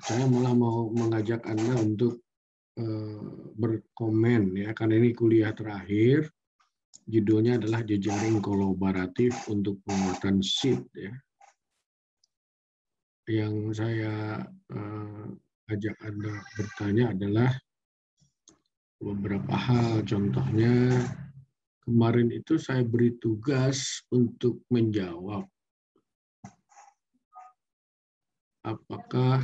saya malah mau mengajak Anda untuk berkomen ya, karena ini kuliah terakhir. Judulnya adalah jejaring kolaboratif untuk penguatan SIP ya. Yang saya ajak Anda bertanya adalah beberapa hal. Contohnya kemarin itu saya beri tugas untuk menjawab apakah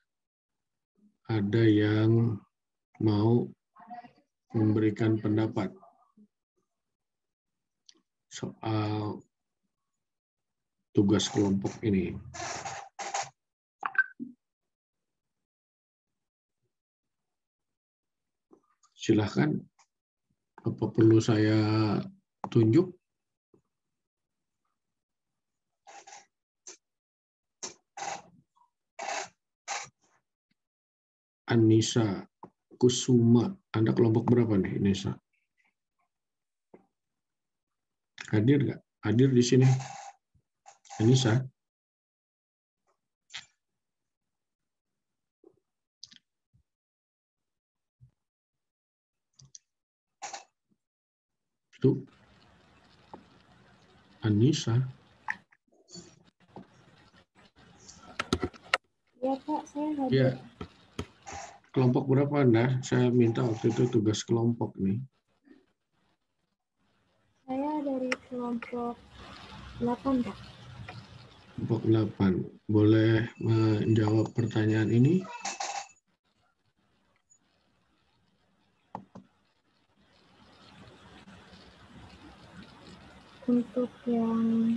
ada yang mau memberikan pendapat soal tugas kelompok ini. Silahkan, apa perlu saya tunjuk? Anissa Kusuma, Anda kelompok berapa nih, Anissa? Hadir nggak? Hadir di sini, Anissa? Tuh, Anissa. Ya Pak, saya hadir. Ya. Kelompok berapa Anda? Saya minta waktu itu tugas kelompok nih. Saya dari kelompok 8, Pak. Kelompok 8. Boleh menjawab pertanyaan ini? Untuk yang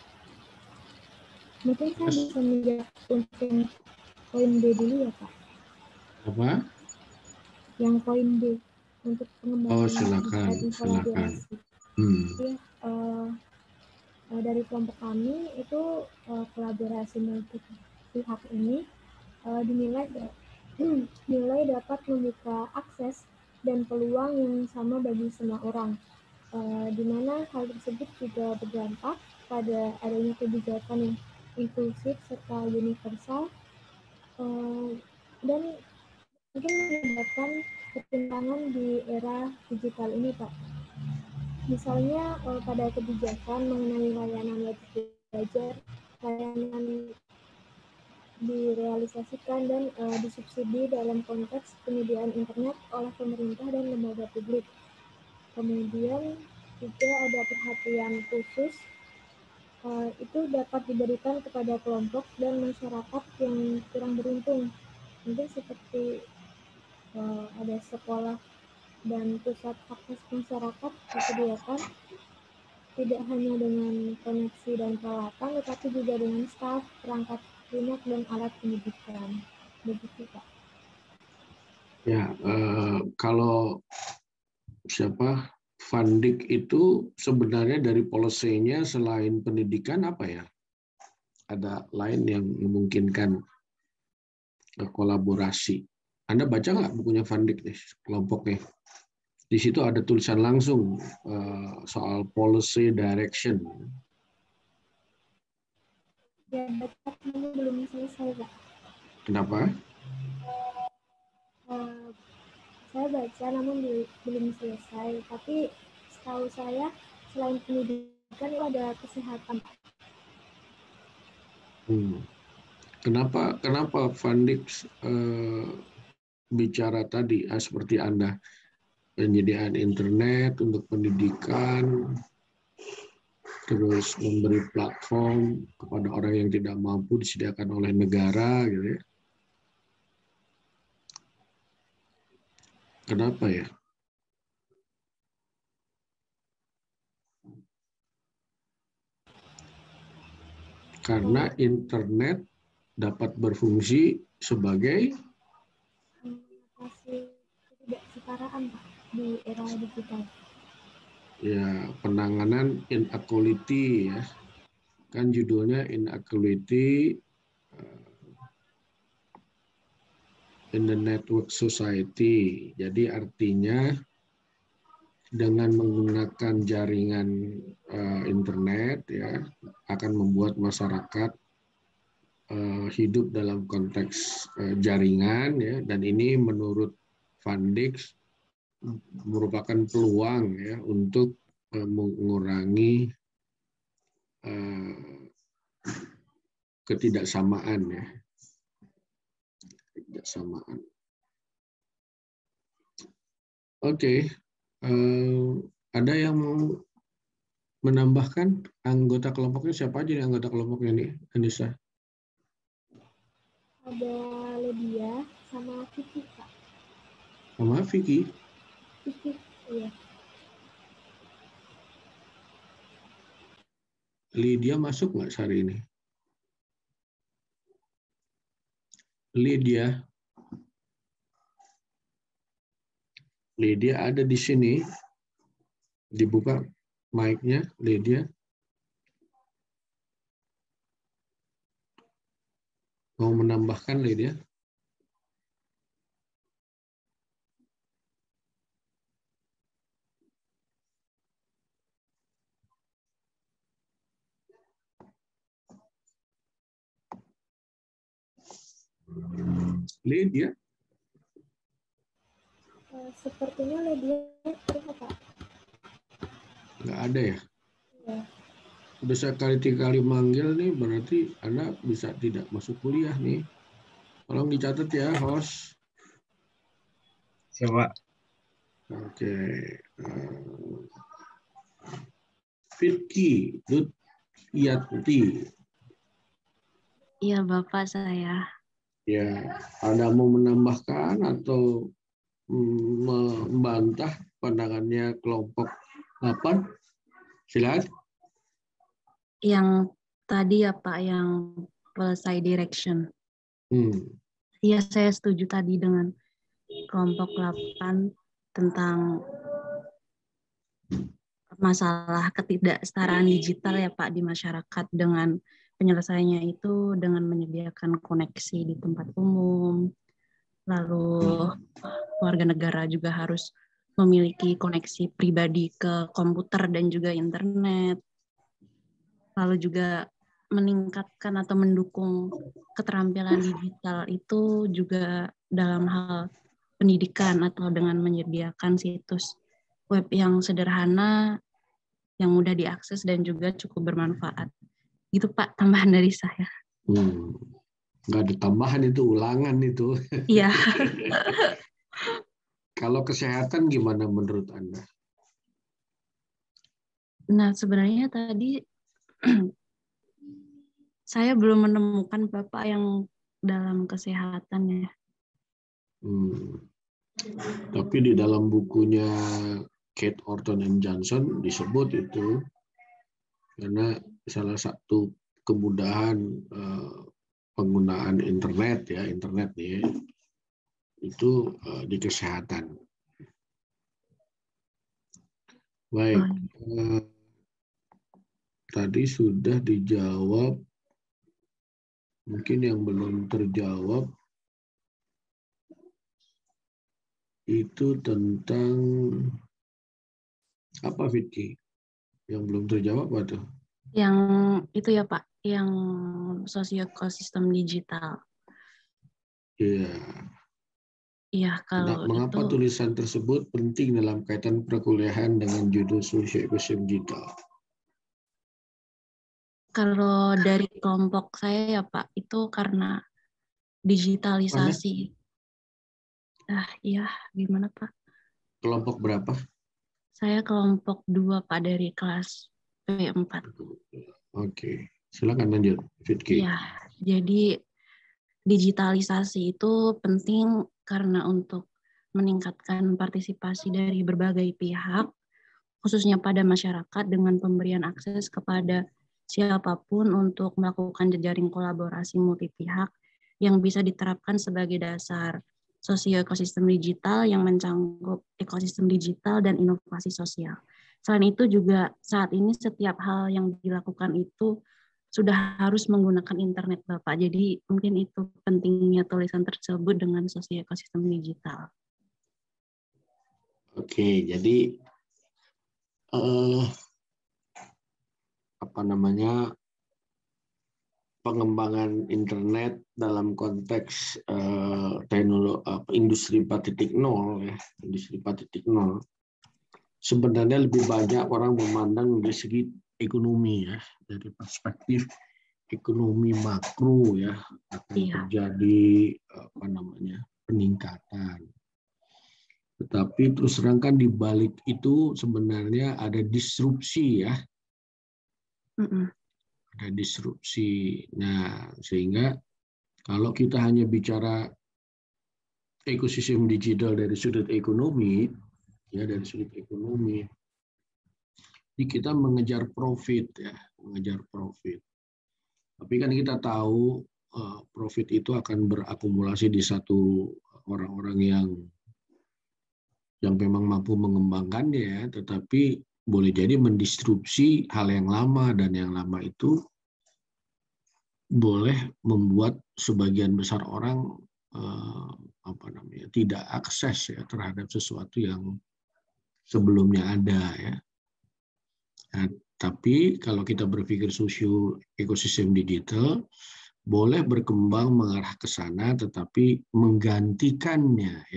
mungkin saya bisa menjawab untuk yang poin B dulu ya Pak. Apa? Yang poin B untuk pengembangan Silakan, silakan. Ya, dari kelompok kami itu kolaborasi multi pihak ini dinilai dapat membuka akses dan peluang yang sama bagi semua orang. Di mana hal tersebut juga berdampak pada adanya kebijakan yang inklusif serta universal dan mungkin menyebabkan ketimpangan di era digital ini, Pak. Misalnya pada kebijakan mengenai layanan wajib belajar, layanan direalisasikan dan disubsidi dalam konteks penyediaan internet oleh pemerintah dan lembaga publik. Kemudian juga ada perhatian khusus itu dapat diberikan kepada kelompok dan masyarakat yang kurang beruntung. Mungkin seperti ada sekolah dan pusat akses masyarakat disediakan tidak hanya dengan koneksi dan peralatan, tetapi juga dengan staf, perangkat lunak dan alat pendidikan. Begitu, Pak. Ya, kalau Fundik itu sebenarnya dari policy-nya selain pendidikan apa ya? Ada lain yang memungkinkan kolaborasi. Anda baca nggak bukunya Fundik nih, kelompoknya? Di situ ada tulisan langsung soal policy direction. Ya, baca namun belum selesai, Pak. Kenapa? Saya baca namun belum selesai. Tapi setahu saya selain pendidikan itu ada kesehatan. Kenapa Fundik bicara tadi seperti Anda, penyediaan internet untuk pendidikan, terus memberi platform kepada orang yang tidak mampu disediakan oleh negara, gitu ya. Kenapa ya? Karena internet dapat berfungsi sebagai mengatasi ketidaksetaraan, Pak, di era digital. Ya, penanganan inequality ya. Kan judulnya inequality in the network society. Jadi artinya dengan menggunakan jaringan internet ya akan membuat masyarakat hidup dalam konteks jaringan, ya, dan ini menurut Van Dijk merupakan peluang ya untuk mengurangi ketidaksamaan ya, ketidaksamaan. Oke, ada yang mau menambahkan anggota kelompoknya? Siapa aja nih anggota kelompoknya nih, Anissa? Ada Lydia sama Vicky, Kak. Sama Vicky? Vicky, iya. Lydia masuk nggak hari ini? Lydia ada di sini. Dibuka mic-nya, Lydia. Mau menambahkan, Lydia? Lydia? Sepertinya Lydia itu, Kak. Nggak ada ya? Ya. Udah sekali manggil nih, berarti Anda bisa tidak masuk kuliah nih. Tolong dicatat ya, host. Siapa? Oke. Vicky Lutfiati. Iya, Bapak saya. Ya, Anda mau menambahkan atau membantah pandangannya kelompok 8? Silakan. Yang tadi ya Pak, yang selesai direction. Iya, saya setuju tadi dengan kelompok 8 tentang masalah ketidaksetaraan digital ya Pak di masyarakat, dengan penyelesaiannya itu dengan menyediakan koneksi di tempat umum. Lalu warga negara juga harus memiliki koneksi pribadi ke komputer dan juga internet. Lalu juga meningkatkan atau mendukung keterampilan digital itu juga dalam hal pendidikan atau dengan menyediakan situs web yang sederhana, yang mudah diakses dan juga cukup bermanfaat. Gitu Pak, tambahan dari saya. Nggak ada tambahan, itu ulangan itu. Iya. Kalau kesehatan gimana menurut Anda? Nah, sebenarnya tadi saya belum menemukan Bapak yang dalam kesehatan ya. Tapi di dalam bukunya Kate Orton and Johnson disebut itu, karena salah satu kemudahan penggunaan internet nih, itu di kesehatan. Baik, tadi sudah dijawab. Mungkin yang belum terjawab itu tentang apa, Vicky? Yang belum terjawab apa tuh? Yang itu ya Pak, yang sosioekosistem digital. Iya. Iya, kalau Mengapa itu tulisan tersebut penting dalam kaitan perkuliahan dengan judul sosioekosistem digital? kalau dari kelompok saya ya Pak, itu karena digitalisasi. Iya, gimana Pak? Kelompok berapa? Saya kelompok 2 Pak, dari kelas P4. Oke, silakan lanjut, Fitki. Iya, jadi digitalisasi itu penting karena untuk meningkatkan partisipasi dari berbagai pihak, khususnya pada masyarakat, dengan pemberian akses kepada siapapun untuk melakukan jejaring kolaborasi multi pihak yang bisa diterapkan sebagai dasar sosioekosistem digital yang mencangkup ekosistem digital dan inovasi sosial. Selain itu juga saat ini setiap hal yang dilakukan itu sudah harus menggunakan internet Bapak. Jadi mungkin itu pentingnya tulisan tersebut dengan sosioekosistem digital. Oke, jadi pengembangan internet dalam konteks teknologi industri 4.0 ya, industri 4.0 sebenarnya lebih banyak orang memandang dari segi ekonomi ya, dari perspektif ekonomi makro ya, akan terjadi peningkatan. Tetapi terus terang kan di balik itu sebenarnya ada disrupsi ya. Ada disrupsi. Nah, sehingga kalau kita hanya bicara ekosistem digital dari sudut ekonomi, ya dari sudut ekonomi, jadi kita mengejar profit ya, mengejar profit. Tapi kan kita tahu profit itu akan berakumulasi di satu orang-orang yang memang mampu mengembangkannya, tetapi boleh jadi mendistrupsi hal yang lama, dan yang lama itu boleh membuat sebagian besar orang tidak akses ya terhadap sesuatu yang sebelumnya ada ya. Nah, tapi kalau kita berpikir sosio ekosistem digital boleh berkembang mengarah ke sana, tetapi menggantikannya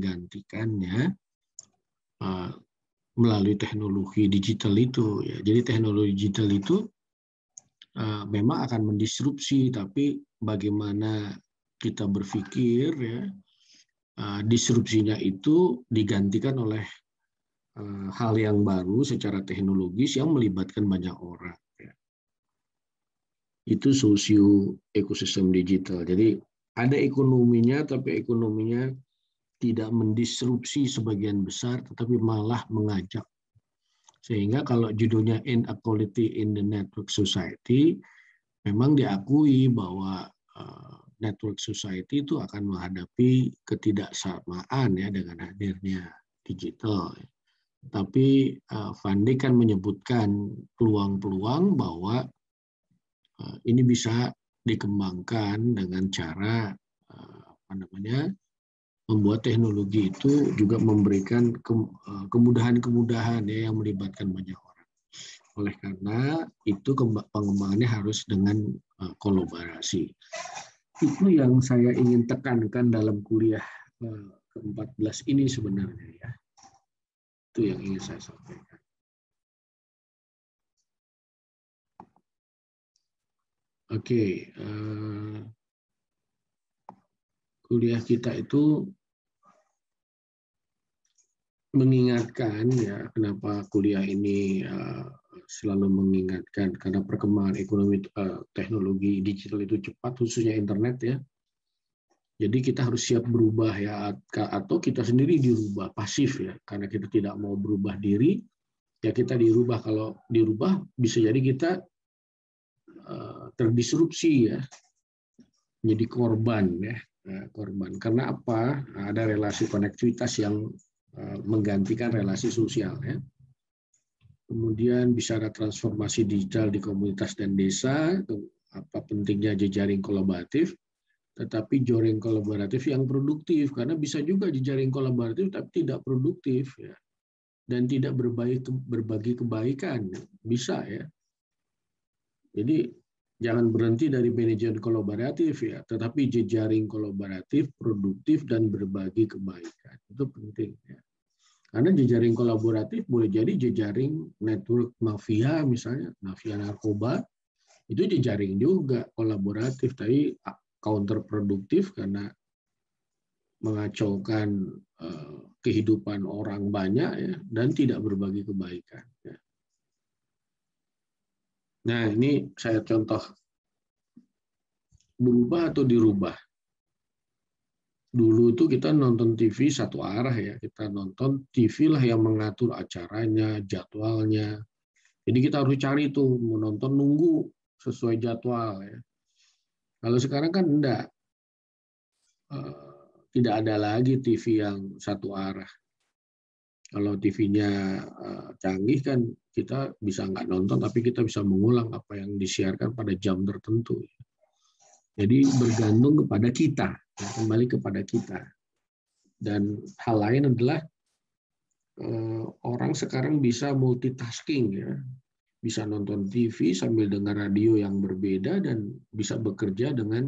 melalui teknologi digital itu ya. Jadi teknologi digital itu memang akan mendisrupsi, tapi bagaimana kita berpikir ya, disrupsinya itu digantikan oleh hal yang baru secara teknologis yang melibatkan banyak orang ya. Itu sosio ekosistem digital. Jadi ada ekonominya, tapi ekonominya tidak mendisrupsi sebagian besar, tetapi malah mengajak. Sehingga kalau judulnya Inequality in the Network Society, memang diakui bahwa network society itu akan menghadapi ketidaksamaan ya dengan hadirnya digital. Tapi Van Dijk kan menyebutkan peluang-peluang bahwa ini bisa dikembangkan dengan cara membuat teknologi itu juga memberikan kemudahan-kemudahan ya, yang melibatkan banyak orang. Oleh karena itu pengembangannya harus dengan kolaborasi. Itu yang saya ingin tekankan dalam kuliah ke-14 ini sebenarnya ya. Itu yang ingin saya sampaikan. Oke, kuliah kita itu mengingatkan ya, kenapa kuliah ini selalu mengingatkan, karena perkembangan ekonomi teknologi digital itu cepat, khususnya internet ya. Jadi kita harus siap berubah ya, atau kita sendiri dirubah pasif ya, karena kita tidak mau berubah diri ya, kita dirubah. Kalau dirubah bisa jadi kita terdisrupsi ya, menjadi korban ya, korban. Karena apa? Ada relasi konektivitas yang menggantikan relasi sosial ya. Kemudian bicara transformasi digital di komunitas dan desa, apa pentingnya jejaring kolaboratif, tetapi jejaring kolaboratif yang produktif, karena bisa juga jejaring kolaboratif tapi tidak produktif ya, dan tidak berbagi kebaikan, bisa ya. Jadi jangan berhenti dari manajemen kolaboratif ya, tetapi jejaring kolaboratif, produktif, dan berbagi kebaikan. Itu penting ya. Karena jejaring kolaboratif boleh jadi jejaring network mafia, misalnya mafia narkoba, itu jejaring juga kolaboratif, tapi counterproduktif karena mengacaukan kehidupan orang banyak ya, dan tidak berbagi kebaikan ya. Nah, ini saya contoh berubah atau dirubah. Dulu itu kita nonton TV satu arah ya, kita nonton TV lah yang mengatur acaranya, jadwalnya. Jadi kita harus cari tuh, mau nonton nunggu sesuai jadwal ya. Kalau sekarang kan enggak, tidak ada lagi TV yang satu arah. Kalau TV-nya canggih kan kita bisa nggak nonton, tapi kita bisa mengulang apa yang disiarkan pada jam tertentu. Jadi bergantung kepada kita, kembali kepada kita. Dan hal lain adalah orang sekarang bisa multitasking ya. bisa nonton TV sambil dengar radio yang berbeda dan bisa bekerja dengan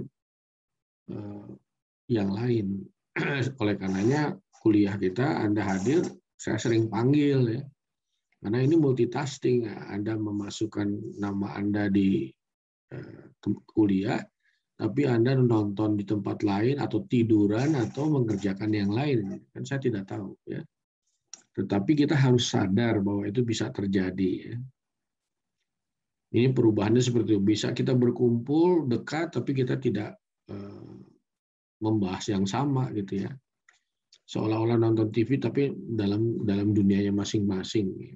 yang lain. Oleh karenanya kuliah kita Anda hadir, saya sering panggil ya. Karena ini multitasking, Anda memasukkan nama Anda di kuliah, tapi Anda nonton di tempat lain atau tiduran atau mengerjakan yang lain. Kan saya tidak tahu ya. Tetapi kita harus sadar bahwa itu bisa terjadi ya. Ini perubahannya seperti itu. Bisa kita berkumpul dekat, tapi kita tidak membahas yang sama gitu ya. Seolah-olah nonton TV, tapi dalam dunianya masing-masing.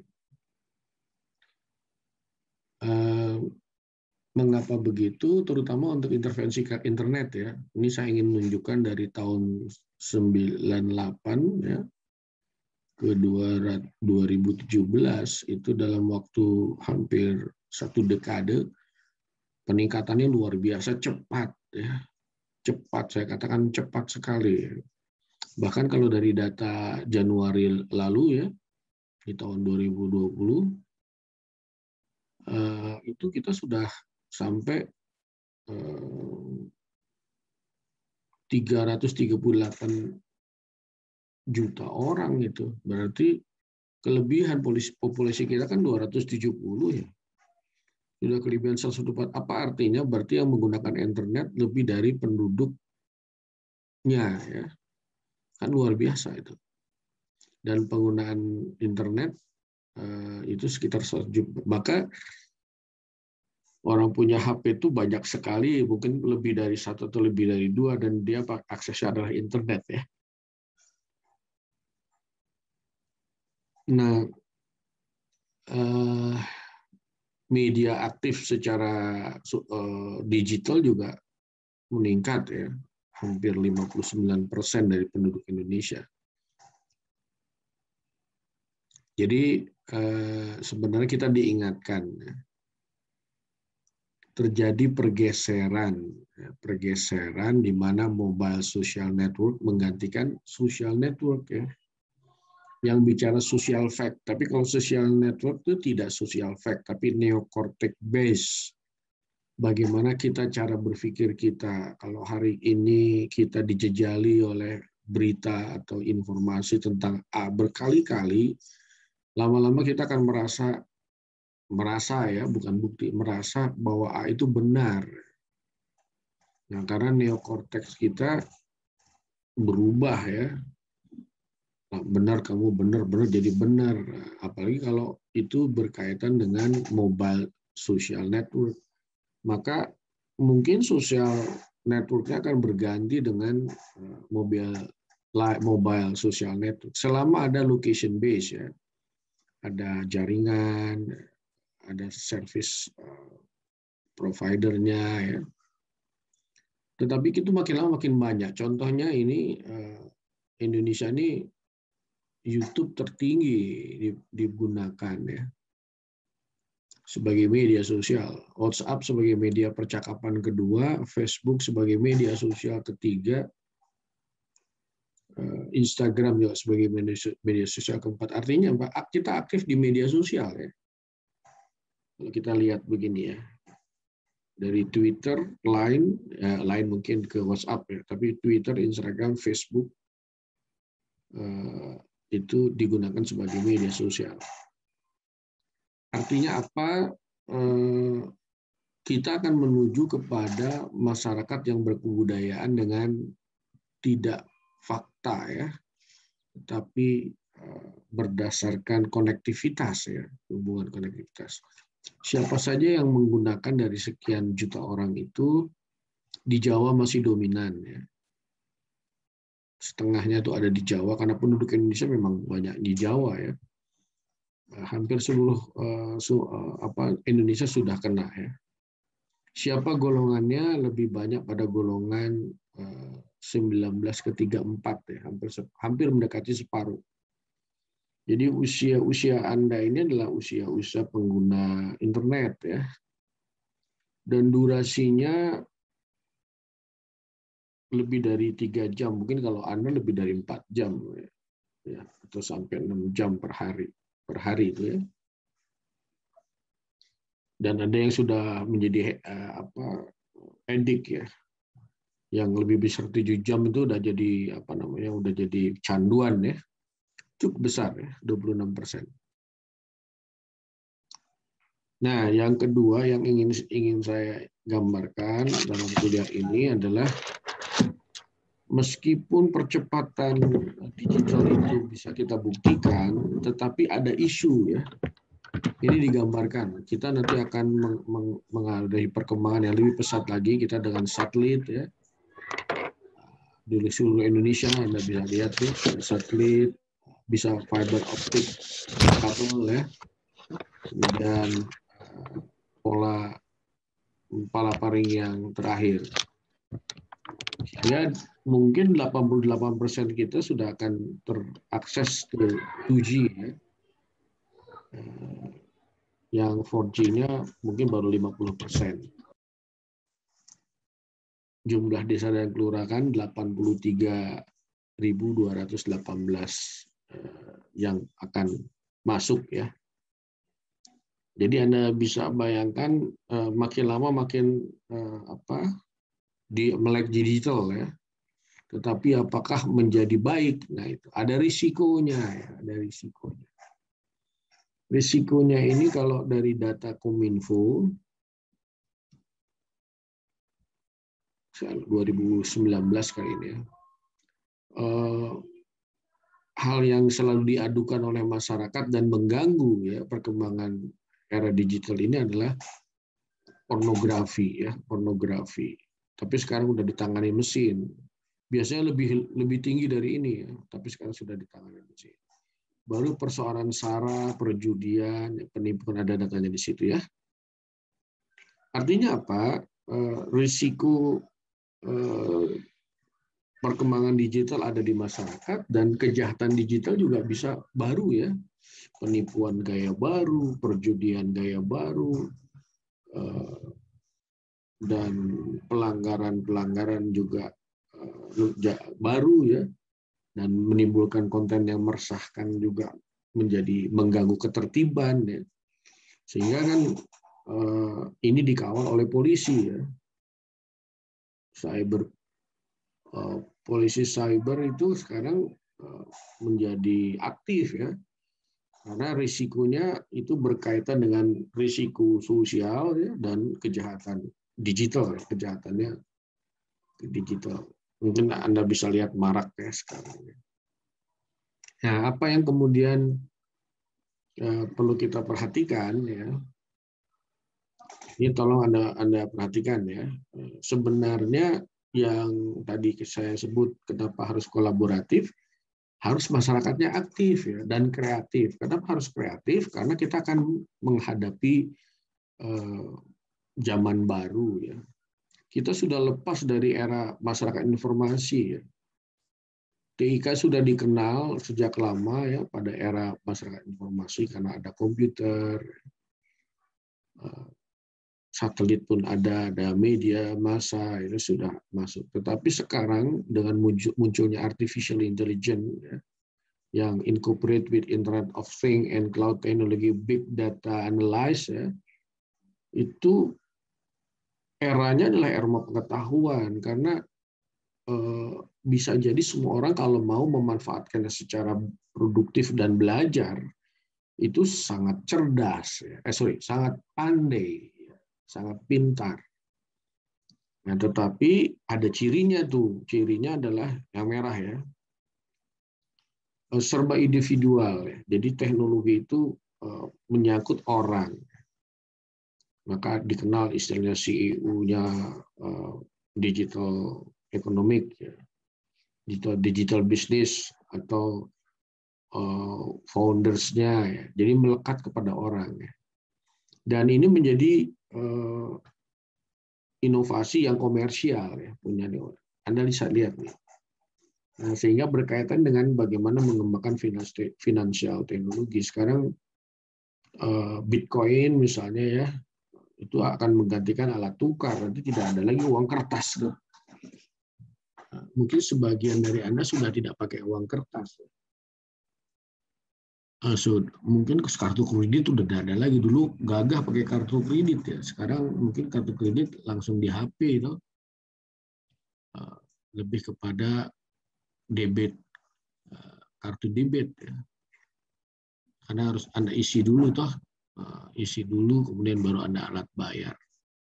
Mengapa begitu? Terutama untuk intervensi ke internet ya. Ini saya ingin menunjukkan dari tahun 98 ya ke 2017 itu dalam waktu hampir 1 dekade peningkatannya luar biasa cepat ya. Cepat, saya katakan cepat sekali. Bahkan kalau dari data Januari lalu ya, di tahun 2020 itu kita sudah sampai 338 juta orang itu. Berarti kelebihan populasi kita kan 270 ya. Sudah kelebihan 124. Apa artinya? Berarti yang menggunakan internet lebih dari penduduknya ya. Kan luar biasa itu. Dan penggunaan internet itu sekitar 100 juta. Maka orang punya HP itu banyak sekali, mungkin lebih dari 1 atau lebih dari 2, dan dia aksesnya adalah internet ya. Nah, media aktif secara digital juga meningkat ya, hampir 59% dari penduduk Indonesia. Jadi sebenarnya kita diingatkan ya, terjadi pergeseran di mana mobile social network menggantikan social network ya. Yang bicara social fact, tapi kalau social network itu tidak social fact, tapi neocortex based. Bagaimana kita cara berpikir kita, kalau hari ini kita dijejali oleh berita atau informasi tentang A berkali-kali, lama-lama kita akan merasa ya, bukan bukti, merasa bahwa A itu benar. Nah, karena neocortex kita berubah ya. Benar, kamu benar jadi benar. Apalagi kalau itu berkaitan dengan mobile social network. Maka mungkin social networknya akan berganti dengan mobile social network. Selama ada location base ya. Ada jaringan, ada service providernya ya. Tetapi itu makin lama makin banyak. Contohnya ini Indonesia ini YouTube tertinggi digunakan ya sebagai media sosial, WhatsApp sebagai media percakapan kedua, Facebook sebagai media sosial ketiga, Instagram juga sebagai media sosial keempat. Artinya kita aktif di media sosial ya. Kalau kita lihat begini ya, dari Twitter, Line mungkin ke WhatsApp ya, tapi Twitter, Instagram, Facebook itu digunakan sebagai media sosial. Artinya apa? Kita akan menuju kepada masyarakat yang berkebudayaan dengan tidak fakta ya, tetapi berdasarkan konektivitas ya, hubungan konektivitas. Siapa saja yang menggunakan dari sekian juta orang itu, di Jawa masih dominan ya. Setengahnya itu ada di Jawa, karena penduduk Indonesia memang banyak di Jawa ya. Hampir seluruh Indonesia sudah kena ya. Siapa golongannya lebih banyak pada golongan 19-34 ya, hampir mendekati separuh. Jadi usia Anda ini adalah usia pengguna internet ya. Dan durasinya lebih dari 3 jam, mungkin kalau Anda lebih dari 4 jam ya, atau sampai 6 jam per hari itu ya. Dan ada yang sudah menjadi edik ya, yang lebih besar 7 jam itu udah jadi udah jadi canduan ya, cukup besar ya, 26%. Nah, yang kedua yang ingin saya gambarkan dalam kuliah ini adalah meskipun percepatan digital itu bisa kita buktikan, tetapi ada isu ya. Ini digambarkan. Kita nanti akan menghadapi perkembangan yang lebih pesat lagi. Kita dengan satelit ya. Di seluruh Indonesia Anda bisa lihat tuh satelit, bisa fiber optic kabel ya. Kemudian pola palaparing yang terakhir. Sehingga mungkin 88% kita sudah akan terakses ke 2G ya. Yang 4G-nya mungkin baru 50%. Jumlah desa dan kelurahan 83.218 yang akan masuk ya. Jadi Anda bisa bayangkan makin lama makin melek digital ya. Tetapi apakah menjadi baik? Nah itu ada risikonya ya, ada risikonya. Risikonya ini kalau dari data Kominfo 2019 kali ini ya, hal yang selalu diadukan oleh masyarakat dan mengganggu ya perkembangan era digital ini adalah pornografi ya, pornografi. Tapi sekarang udah ditangani mesin. Biasanya lebih tinggi dari ini ya, tapi sekarang sudah ditangani mesin. Baru persoalan SARA, perjudian, penipuan, ada datanya di situ ya. Artinya apa? Risiko perkembangan digital ada di masyarakat dan kejahatan digital juga bisa baru ya. Penipuan gaya baru, perjudian gaya baru, dan pelanggaran-pelanggaran juga baru ya. Dan menimbulkan konten yang meresahkan juga menjadi mengganggu ketertiban ya. Sehingga kan ini dikawal oleh polisi ya. Polisi cyber itu sekarang menjadi aktif ya. Karena risikonya itu berkaitan dengan risiko sosial ya, dan kejahatan digital, kejahatannya digital. Mungkin Anda bisa lihat marak ya sekarang. Nah, apa yang kemudian perlu kita perhatikan ya? Ini tolong Anda perhatikan ya. Sebenarnya yang tadi saya sebut kenapa harus kolaboratif, harus masyarakatnya aktif ya dan kreatif. Kenapa harus kreatif? Karena kita akan menghadapi zaman baru ya. Kita sudah lepas dari era masyarakat informasi ya. TIK sudah dikenal sejak lama ya pada era masyarakat informasi karena ada komputer, satelit pun ada media massa itu sudah masuk. Tetapi sekarang dengan munculnya artificial intelligence ya, yang incorporate with Internet of Things and cloud technology, big data analysis ya, itu eranya adalah era pengetahuan karena bisa jadi semua orang kalau mau memanfaatkannya secara produktif dan belajar itu sangat cerdas, sangat pandai, sangat pintar. Nah, tetapi ada cirinya tuh, cirinya adalah yang merah ya, serba individual ya. Jadi teknologi itu menyangkut orang. Maka dikenal istilahnya CEO-nya digital economic, ya. digital business atau founders-nya, ya. Jadi melekat kepada orang. Ya. Dan ini menjadi inovasi yang komersial ya punya Anda bisa lihat nih. Nah, sehingga berkaitan dengan bagaimana mengembangkan finansial teknologi. Sekarang Bitcoin misalnya ya, itu akan menggantikan alat tukar, nanti tidak ada lagi uang kertas. Mungkin sebagian dari Anda sudah tidak pakai uang kertas. Mungkin kartu kredit udah ada lagi. Dulu gagah pakai kartu kredit ya. Sekarang mungkin kartu kredit langsung di HP itu. Lebih kepada debit, kartu debit ya. Karena harus Anda isi dulu toh. Isi dulu kemudian baru Anda alat bayar.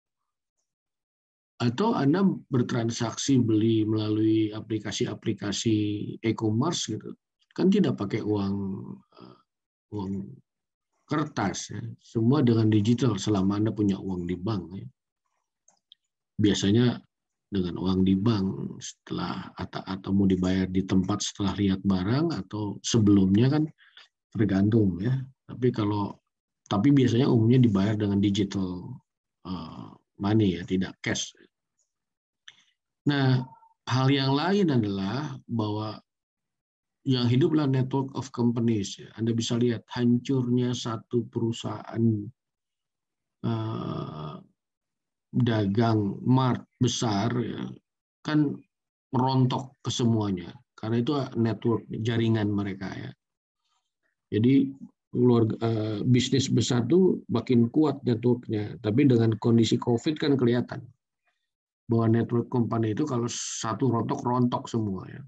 Atau Anda bertransaksi beli melalui aplikasi-aplikasi e-commerce gitu. Kan tidak pakai uang kertas ya. Semua dengan digital selama Anda punya uang di bank ya. Biasanya dengan uang di bank setelah atau mau dibayar di tempat setelah lihat barang atau sebelumnya kan tergantung ya. Tapi biasanya umumnya dibayar dengan digital money ya, tidak cash. Nah, hal yang lain adalah bahwa yang hiduplah network of companies. Ya. Anda bisa lihat hancurnya satu perusahaan dagang mart besar, ya, kan merontok ke semuanya. Karena itu network, jaringan mereka. Ya. Jadi bisnis besar itu makin kuat networknya. Tapi dengan kondisi COVID kan kelihatan bahwa network company itu kalau satu rontok semua. Ya.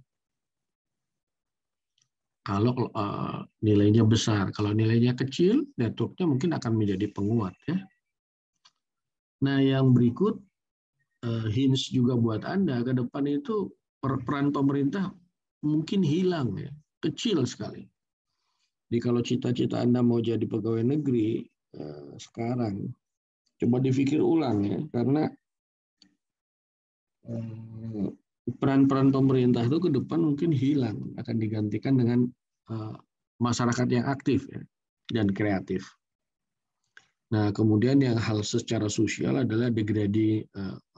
Kalau nilainya besar, kalau nilainya kecil, networknya mungkin akan menjadi penguat. Ya. Nah, yang berikut hints juga buat Anda ke depan itu peran pemerintah mungkin hilang ya, kecil sekali. Jadi kalau cita-cita Anda mau jadi pegawai negeri sekarang, coba dipikir ulang ya, karena peran-peran pemerintah itu ke depan mungkin hilang, akan digantikan dengan masyarakat yang aktif ya, dan kreatif. Nah, kemudian yang hal secara sosial adalah degradi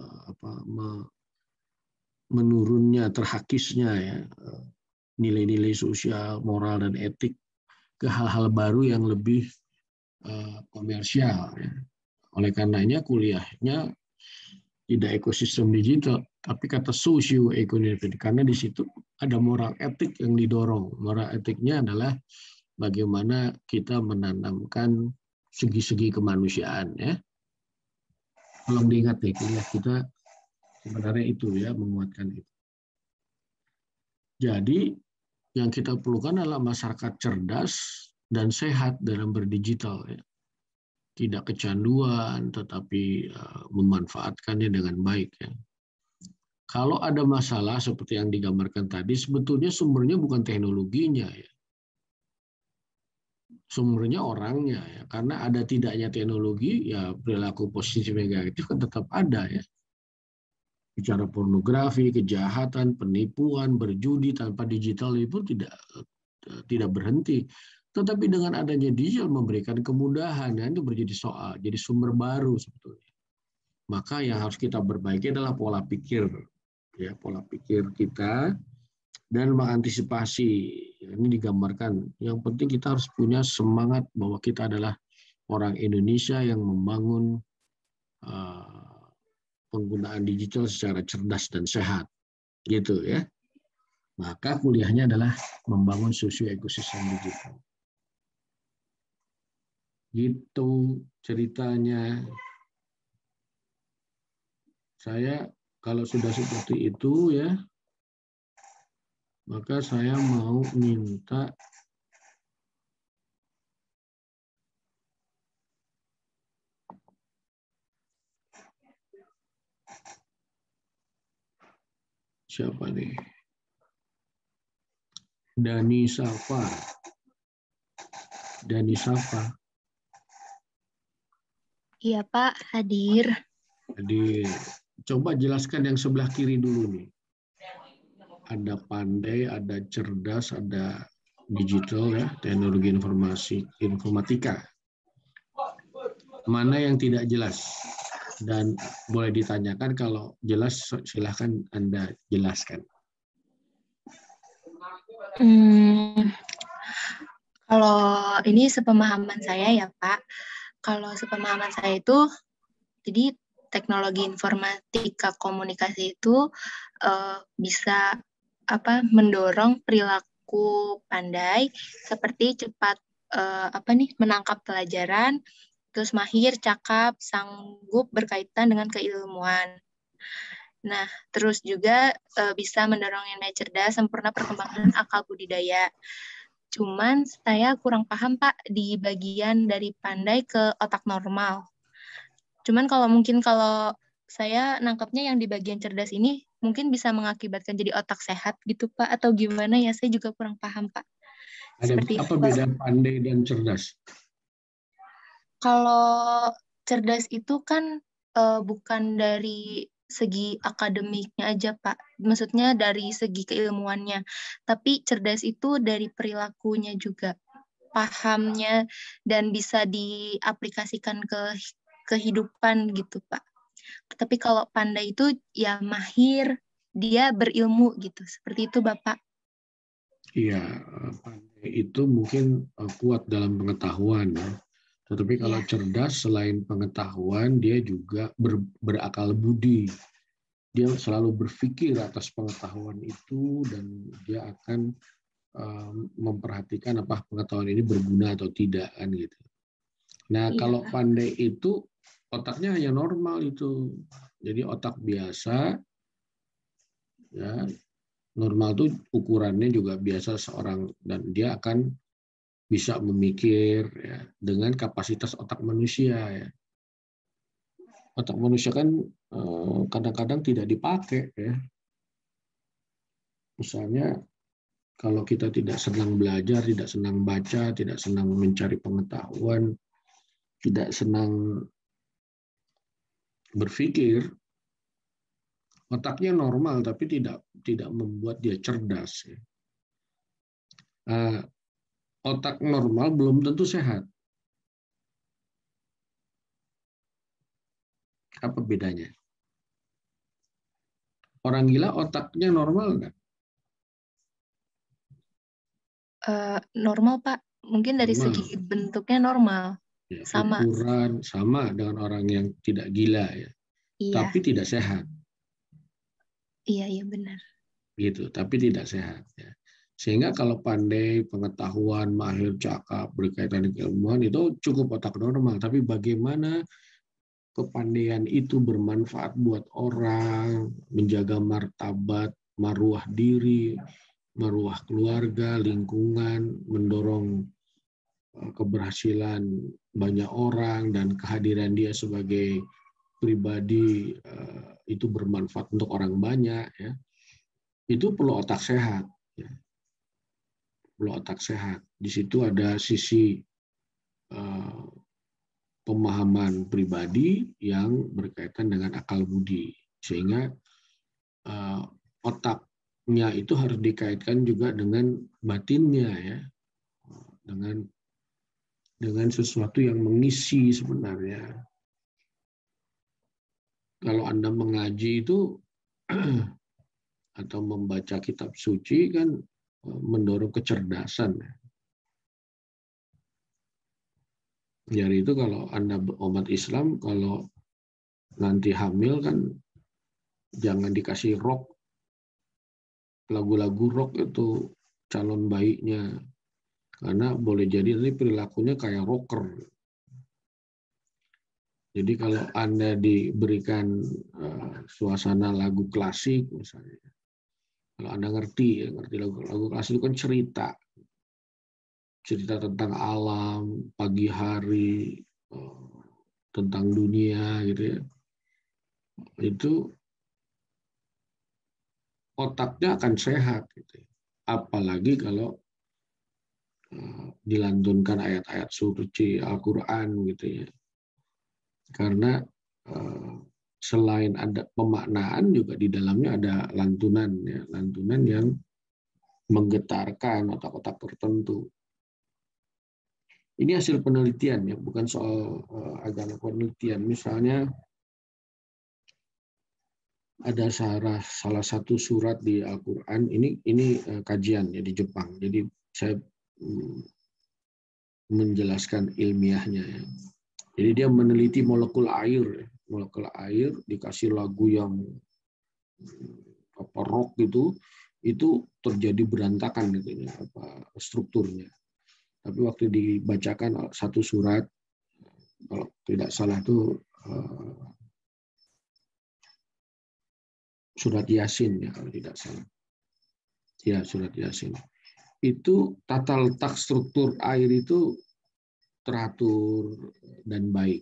menurunnya, terhakisnya ya nilai-nilai sosial, moral dan etik ke hal-hal baru yang lebih komersial. Ya. Oleh karenanya kuliahnya tidak ekosistem digital, tapi kata socio-ekonomi, karena di situ ada moral etik yang didorong. Moral etiknya adalah bagaimana kita menanamkan segi-segi kemanusiaan. Ya. Tolong diingat nih, kuliah kita sebenarnya itu ya, menguatkan itu. Jadi yang kita perlukan adalah masyarakat cerdas dan sehat dalam berdigital. Ya. Tidak kecanduan, tetapi memanfaatkannya dengan baik. Ya. Kalau ada masalah seperti yang digambarkan tadi, sebetulnya sumbernya bukan teknologinya. Ya. Sumbernya orangnya. Ya. Karena ada tidaknya teknologi, ya perilaku positif negatif kan tetap ada. Ya. Bicara pornografi, kejahatan, penipuan, berjudi tanpa digital itu tidak berhenti. Tetapi dengan adanya digital memberikan kemudahan, ya, itu menjadi soal, jadi sumber baru sebetulnya. Maka yang harus kita perbaiki adalah pola pikir, ya, pola pikir kita dan mengantisipasi. Ini digambarkan. Yang penting kita harus punya semangat bahwa kita adalah orang Indonesia yang membangun penggunaan digital secara cerdas dan sehat, gitu ya. Maka kuliahnya adalah membangun sosio-ekosistem digital. Gitu ceritanya. Saya kalau sudah seperti itu ya, maka saya mau minta siapa nih? Dani Safa. Iya Pak, hadir. Jadi coba jelaskan yang sebelah kiri dulu nih. Ada pandai, ada cerdas, ada digital ya, teknologi informatika. Mana yang tidak jelas? Dan boleh ditanyakan, kalau jelas silahkan Anda jelaskan. Kalau ini sepemahaman saya ya Pak, kalau sepemahaman saya itu, jadi teknologi informatika komunikasi itu bisa mendorong perilaku pandai seperti cepat menangkap pelajaran, terus mahir, cakap, sanggup berkaitan dengan keilmuan. Nah, terus juga bisa mendorong nilai cerdas, sempurna perkembangan akal budidaya. Cuman saya kurang paham, Pak, di bagian dari pandai ke otak normal. Cuman kalau saya nangkapnya yang di bagian cerdas ini mungkin bisa mengakibatkan jadi otak sehat gitu, Pak, atau gimana ya? Saya juga kurang paham, Pak. Seperti Apa itu, beda pandai dan cerdas? kalau cerdas itu kan bukan dari segi akademiknya aja, Pak. Maksudnya dari segi keilmuannya. Tapi cerdas itu dari perilakunya juga. Pahamnya dan bisa diaplikasikan ke kehidupan gitu, Pak. Tapi kalau pandai itu ya mahir, dia berilmu gitu. Seperti itu, Bapak. Iya, pandai itu mungkin kuat dalam pengetahuan, ya. Tetapi kalau Iya. cerdas, selain pengetahuan, dia juga berakal budi. Dia selalu berpikir atas pengetahuan itu, dan dia akan memperhatikan apa pengetahuan ini berguna atau tidak, kan gitu. Nah, Iya. kalau pandai itu otaknya hanya normal itu. Jadi otak biasa, ya, normal itu ukurannya juga biasa seorang, dan dia akan bisa memikir, ya, dengan kapasitas otak manusia, ya. Otak manusia kan kadang-kadang tidak dipakai, ya. Misalnya kalau kita tidak senang belajar, tidak senang baca, tidak senang mencari pengetahuan, tidak senang berpikir, otaknya normal tapi tidak membuat dia cerdas, ya. Otak normal belum tentu sehat. Apa bedanya? Orang gila otaknya normal nggak? Normal, Pak. Mungkin dari Normal. segi bentuknya normal. Ya, Sama. ukuran sama dengan orang yang tidak gila, ya. Iya. Tapi tidak sehat. Iya, benar. Gitu, tapi tidak sehat, ya. Sehingga kalau pandai, pengetahuan, mahir, cakap, berkaitan dengan keilmuan itu cukup otak normal. Tapi bagaimana kepandaian itu bermanfaat buat orang, menjaga martabat, maruah diri, maruah keluarga, lingkungan, mendorong keberhasilan banyak orang, dan kehadiran dia sebagai pribadi itu bermanfaat untuk orang banyak, ya. Itu perlu otak sehat, ya. Perlu otak sehat. Di situ ada sisi pemahaman pribadi yang berkaitan dengan akal budi, sehingga otaknya itu harus dikaitkan juga dengan batinnya, ya, dengan sesuatu yang mengisi sebenarnya. Kalau Anda mengaji itu atau membaca kitab suci kan mendorong kecerdasan. Jadi itu kalau Anda umat Islam, kalau nanti hamil kan jangan dikasih rok, lagu-lagu rok itu calon bayinya, karena boleh jadi nanti perilakunya kayak rocker. Jadi kalau Anda diberikan suasana lagu klasik misalnya, kalau Anda ngerti lagu klasik itu kan cerita tentang alam, pagi hari, tentang dunia, gitu ya. Itu otaknya akan sehat, gitu. Apalagi kalau dilantunkan ayat-ayat suci Al-Quran, gitu ya. Karena selain ada pemaknaan juga di dalamnya ada lantunan, ya, lantunan yang menggetarkan otak-otak tertentu. Ini hasil penelitian, ya, bukan soal agama, penelitian. Misalnya ada salah satu surat di Al-Quran, ini kajian, ya, di Jepang. Jadi saya menjelaskan ilmiahnya, ya. Jadi dia meneliti molekul air, ya. Molekul air dikasih lagu yang rock gitu, itu terjadi berantakan gitu, ya, strukturnya. Tapi waktu dibacakan satu surat, kalau tidak salah itu surat Yasin ya kalau tidak salah. Ya, surat Yasin. Itu tata letak struktur air itu teratur dan baik.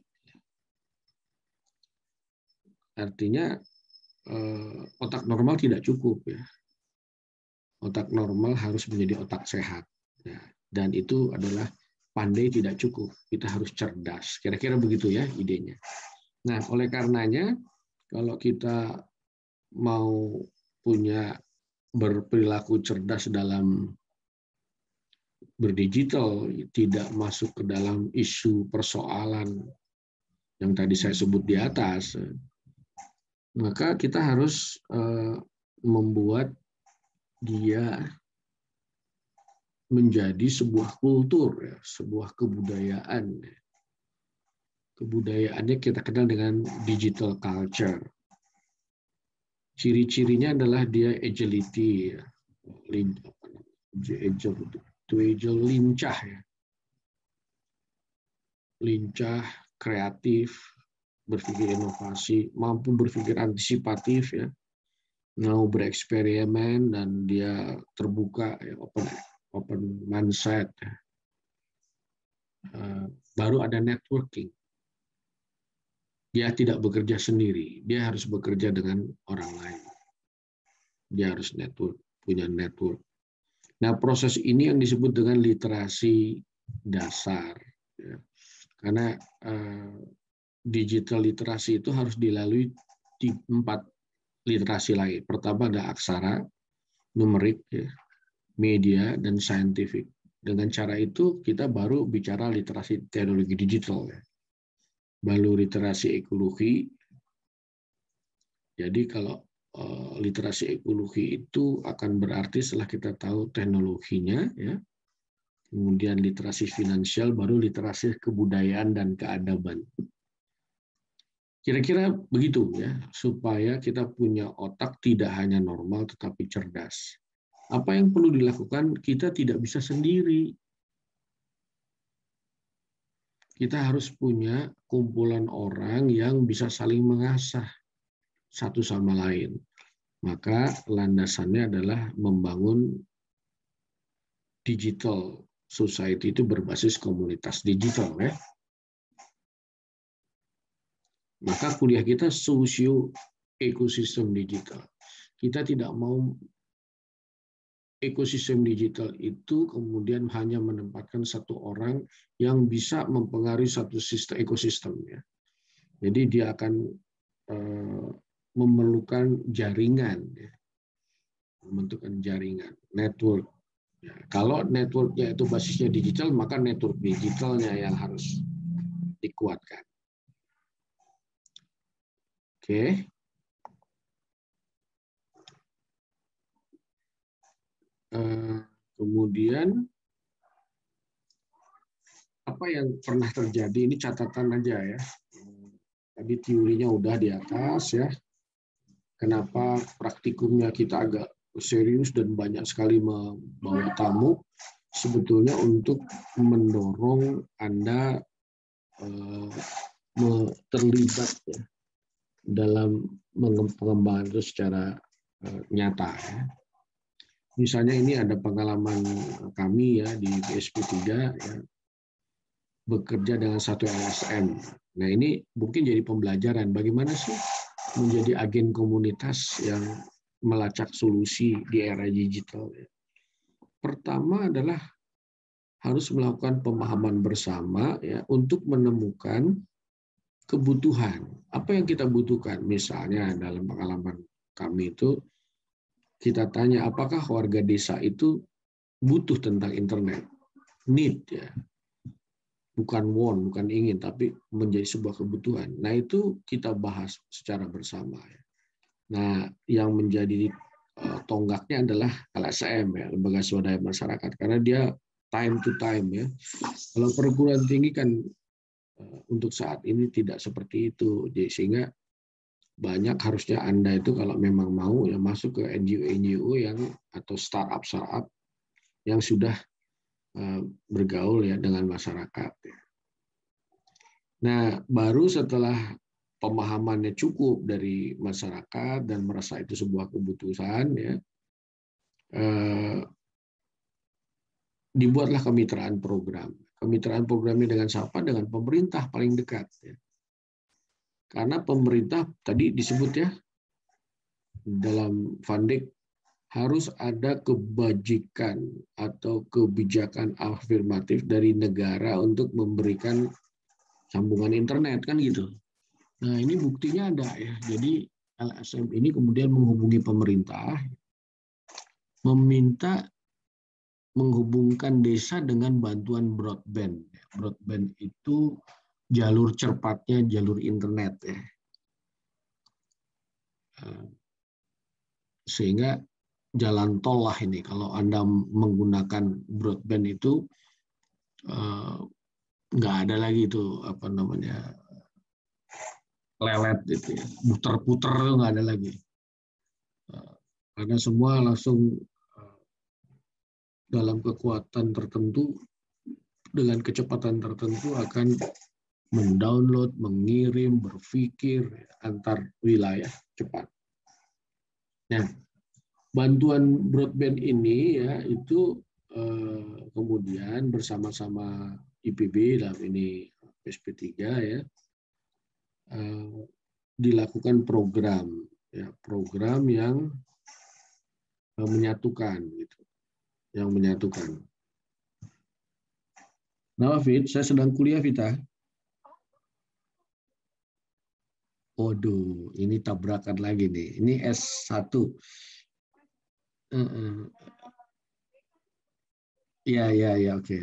Artinya otak normal tidak cukup ya. Otak normal harus menjadi otak sehat. Ya. Dan itu adalah pandai tidak cukup. Kita harus cerdas. Kira-kira begitu ya idenya. Nah, oleh karenanya kalau kita mau punya berperilaku cerdas dalam berdigital, tidak masuk ke dalam isu persoalan yang tadi saya sebut di atas, maka kita harus membuat dia menjadi sebuah kultur, ya, sebuah kebudayaan. Kebudayaannya kita kenal dengan digital culture. Ciri-cirinya adalah dia agility, ya. Lincah, ya. Lincah, kreatif, berpikir inovasi, mampu berpikir antisipatif, ya, mau bereksperimen, dan dia terbuka, ya, open mindset. Ya. Baru ada networking. Dia tidak bekerja sendiri, dia harus bekerja dengan orang lain. Dia harus punya network. Nah, proses ini yang disebut dengan literasi dasar. Ya. Karena digital literasi itu harus dilalui di 4 literasi lain. Pertama ada aksara, numerik, ya, media, dan scientific. Dengan cara itu kita baru bicara literasi teknologi digital. Ya. Baru literasi ekologi. Jadi kalau literasi ekologi itu akan berarti setelah kita tahu teknologinya, ya, kemudian literasi finansial, baru literasi kebudayaan dan keadaban. Kira-kira begitu ya, supaya kita punya otak tidak hanya normal tetapi cerdas. Apa yang perlu dilakukan? Kita tidak bisa sendiri. Kita harus punya kumpulan orang yang bisa saling mengasah satu sama lain. Maka landasannya adalah membangun digital society itu berbasis komunitas digital, ya. Maka kuliah kita sosio ekosistem digital. Kita tidak mau ekosistem digital itu kemudian hanya menempatkan satu orang yang bisa mempengaruhi satu sistem ekosistem, ya. Jadi dia akan memerlukan jaringan, ya. Membentukkan jaringan, network. Ya, kalau networknya itu basisnya digital, maka network digitalnya yang harus dikuatkan. Oke. Kemudian apa yang pernah terjadi, ini catatan aja ya. Tadi teorinya udah di atas ya. Kenapa praktikumnya kita agak serius dan banyak sekali membawa tamu, sebetulnya untuk mendorong Anda terlibat ya, dalam pengembangan itu secara nyata. Ya. Misalnya ini ada pengalaman kami ya di PSP3 ya, bekerja dengan satu LSM. Nah ini mungkin jadi pembelajaran bagaimana sih menjadi agen komunitas yang melacak solusi di era digital. Ya. Pertama adalah harus melakukan pemahaman bersama ya untuk menemukan kebutuhan. Apa yang kita butuhkan? Misalnya dalam pengalaman kami itu kita tanya apakah warga desa itu butuh tentang internet, need ya, bukan want, bukan ingin, tapi menjadi sebuah kebutuhan. Nah itu kita bahas secara bersama. Ya. Nah yang menjadi tonggaknya adalah LSM ya, lembaga swadaya masyarakat, karena dia time to time ya. Kalau perguruan tinggi kan untuk saat ini tidak seperti itu, jadi sehingga banyak harusnya Anda itu kalau memang mau ya masuk ke NGO yang atau startup yang sudah bergaul ya dengan masyarakat. Nah, baru setelah pemahamannya cukup dari masyarakat dan merasa itu sebuah kebutuhan, ya, dibuatlah kemitraan program. Kemitraan programnya dengan siapa? Dengan pemerintah paling dekat. Ya. Karena pemerintah tadi disebut ya dalam Fundek harus ada kebajikan atau kebijakan afirmatif dari negara untuk memberikan sambungan internet kan gitu. Nah ini buktinya ada ya. Jadi LSM ini kemudian menghubungi pemerintah, meminta menghubungkan desa dengan bantuan broadband. Broadband itu jalur cepatnya jalur internet ya. Sehingga jalan tol lah ini kalau Anda menggunakan broadband itu nggak ada lagi itu apa namanya lelet gitu ya, puter-puter nggak ada lagi karena semua langsung dalam kekuatan tertentu dengan kecepatan tertentu akan mendownload, mengirim, berpikir antar wilayah cepat. Nah, bantuan broadband ini ya itu kemudian bersama-sama IPB dalam ini SP3 ya dilakukan program ya program yang menyatukan gitu yang menyatukan. Nah, Fit, saya sedang kuliah, Vita. Waduh, ini tabrakan lagi nih. Ini S1. Ya, oke.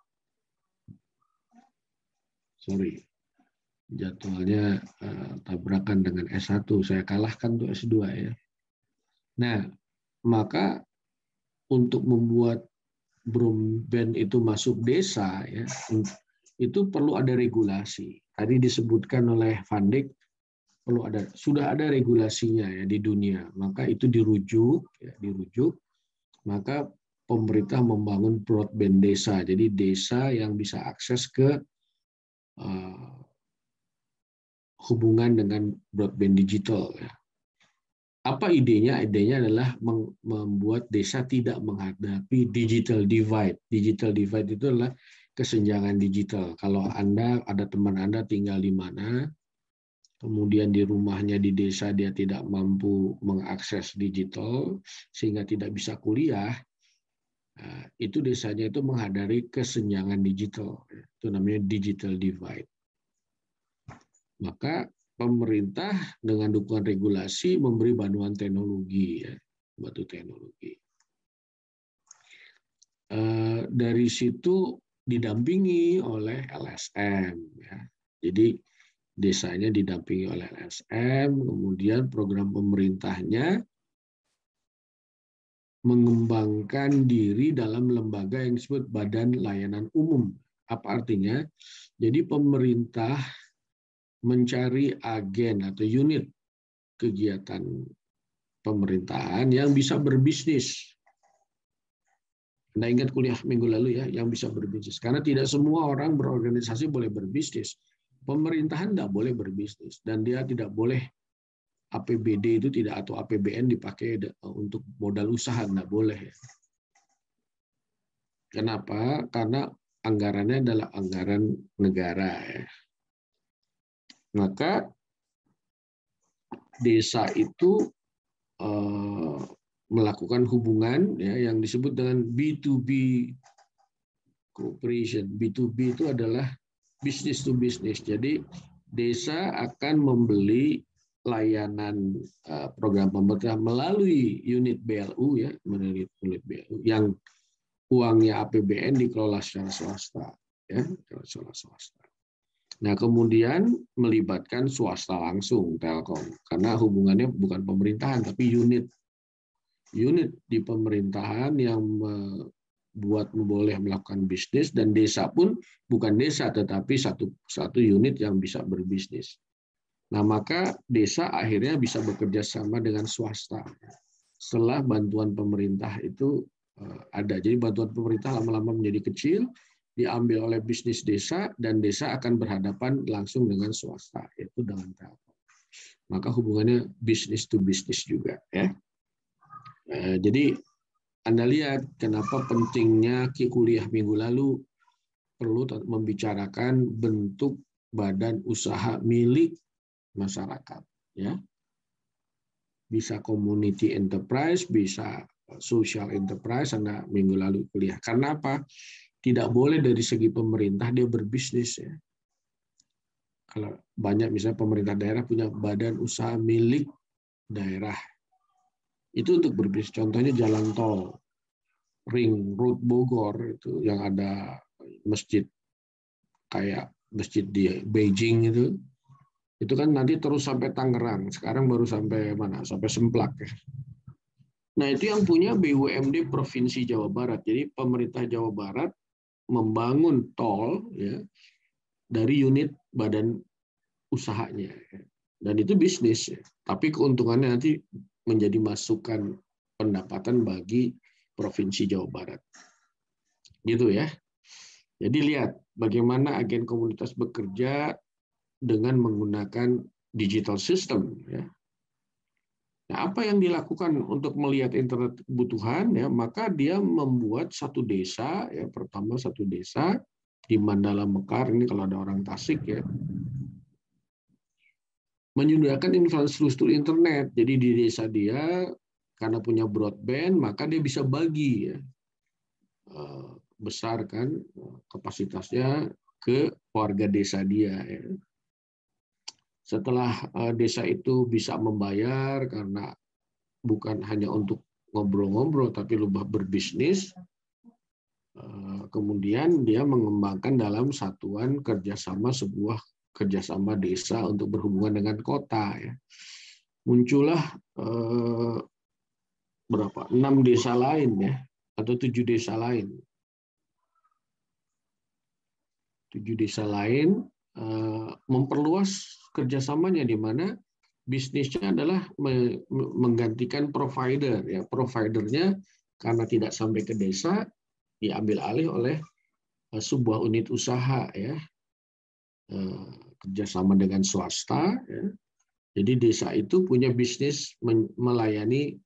Sorry. Jadwalnya tabrakan dengan S1. Saya kalahkan tuh S2 ya. Nah, maka untuk membuat broadband itu masuk desa ya, itu perlu ada regulasi. Tadi disebutkan oleh Fundek sudah ada regulasinya ya di dunia. Maka itu dirujuk. Maka pemerintah membangun broadband desa. Jadi desa yang bisa akses ke hubungan dengan broadband digital. Ya. Apa idenya? Idenya adalah membuat desa tidak menghadapi digital divide. Digital divide itu adalah kesenjangan digital. Kalau Anda ada teman Anda tinggal di mana, kemudian di rumahnya di desa dia tidak mampu mengakses digital sehingga tidak bisa kuliah, itu desanya itu menghadapi kesenjangan digital. Itu namanya digital divide. Maka pemerintah dengan dukungan regulasi memberi bantuan teknologi, ya, bantu teknologi. Dari situ didampingi oleh LSM, ya. Jadi desanya didampingi oleh LSM, kemudian program pemerintahnya mengembangkan diri dalam lembaga yang disebut Badan Layanan Umum. Apa artinya? Jadi pemerintah mencari agen atau unit kegiatan pemerintahan yang bisa berbisnis. Anda ingat kuliah minggu lalu ya, yang bisa berbisnis. Karena tidak semua orang berorganisasi boleh berbisnis. Pemerintahan tidak boleh berbisnis. Dan dia tidak boleh APBD itu tidak atau APBN dipakai untuk modal usaha, tidak boleh. Kenapa? Karena anggarannya adalah anggaran negara. Ya. Maka desa itu melakukan hubungan ya, yang disebut dengan B2B cooperation. B2B itu adalah business to business. Jadi desa akan membeli layanan program pemerintah melalui unit BLU ya, melalui unit BLU yang uangnya APBN dikelola secara swasta ya, secara swasta. Nah, kemudian melibatkan swasta langsung, Telkom, karena hubungannya bukan pemerintahan, tapi unit di pemerintahan yang boleh melakukan bisnis, dan desa pun bukan desa, tetapi satu unit yang bisa berbisnis. Nah, maka desa akhirnya bisa bekerja sama dengan swasta. Setelah bantuan pemerintah itu ada. Jadi bantuan pemerintah lama-lama menjadi kecil, diambil oleh bisnis desa, dan desa akan berhadapan langsung dengan swasta, yaitu dengan Telkom. Maka hubungannya bisnis to bisnis juga, ya. Jadi Anda lihat kenapa pentingnya kuliah minggu lalu perlu membicarakan bentuk badan usaha milik masyarakat, ya. Bisa community enterprise, bisa social enterprise. Anda minggu lalu kuliah. Karena apa? Tidak boleh dari segi pemerintah dia berbisnis, ya. Kalau banyak misalnya pemerintah daerah punya badan usaha milik daerah, itu untuk berbisnis. Contohnya jalan tol Ring Road Bogor itu yang ada masjid kayak masjid di Beijing itu kan nanti terus sampai Tangerang. Sekarang baru sampai mana? Sampai Semplak, ya. Nah, itu yang punya BUMD Provinsi Jawa Barat. Jadi pemerintah Jawa Barat membangun tol, ya, dari unit badan usahanya, ya. Dan itu bisnis, ya. Tapi keuntungannya nanti menjadi masukan pendapatan bagi Provinsi Jawa Barat, gitu, ya. Jadi lihat bagaimana agen komunitas bekerja dengan menggunakan digital system, ya. Nah, apa yang dilakukan untuk melihat internet kebutuhan, ya, maka dia membuat satu desa, ya, pertama satu desa di Mandala Mekar, ini kalau ada orang Tasik, ya, menyediakan infrastruktur internet. Jadi di desa dia karena punya broadband, maka dia bisa bagi, ya, besarkan kapasitasnya ke warga desa dia, ya. Setelah desa itu bisa membayar karena bukan hanya untuk ngobrol-ngobrol tapi lebih berbisnis, kemudian dia mengembangkan dalam satuan kerjasama, sebuah kerjasama desa untuk berhubungan dengan kota, ya. Muncullah berapa? 6 desa lain, ya, atau 7 desa lain. 7 desa lain memperluas kerjasamanya, di mana bisnisnya adalah menggantikan provider, ya. Providernya karena tidak sampai ke desa diambil alih oleh sebuah unit usaha, ya, kerjasama dengan swasta, ya. Jadi desa itu punya bisnis melayani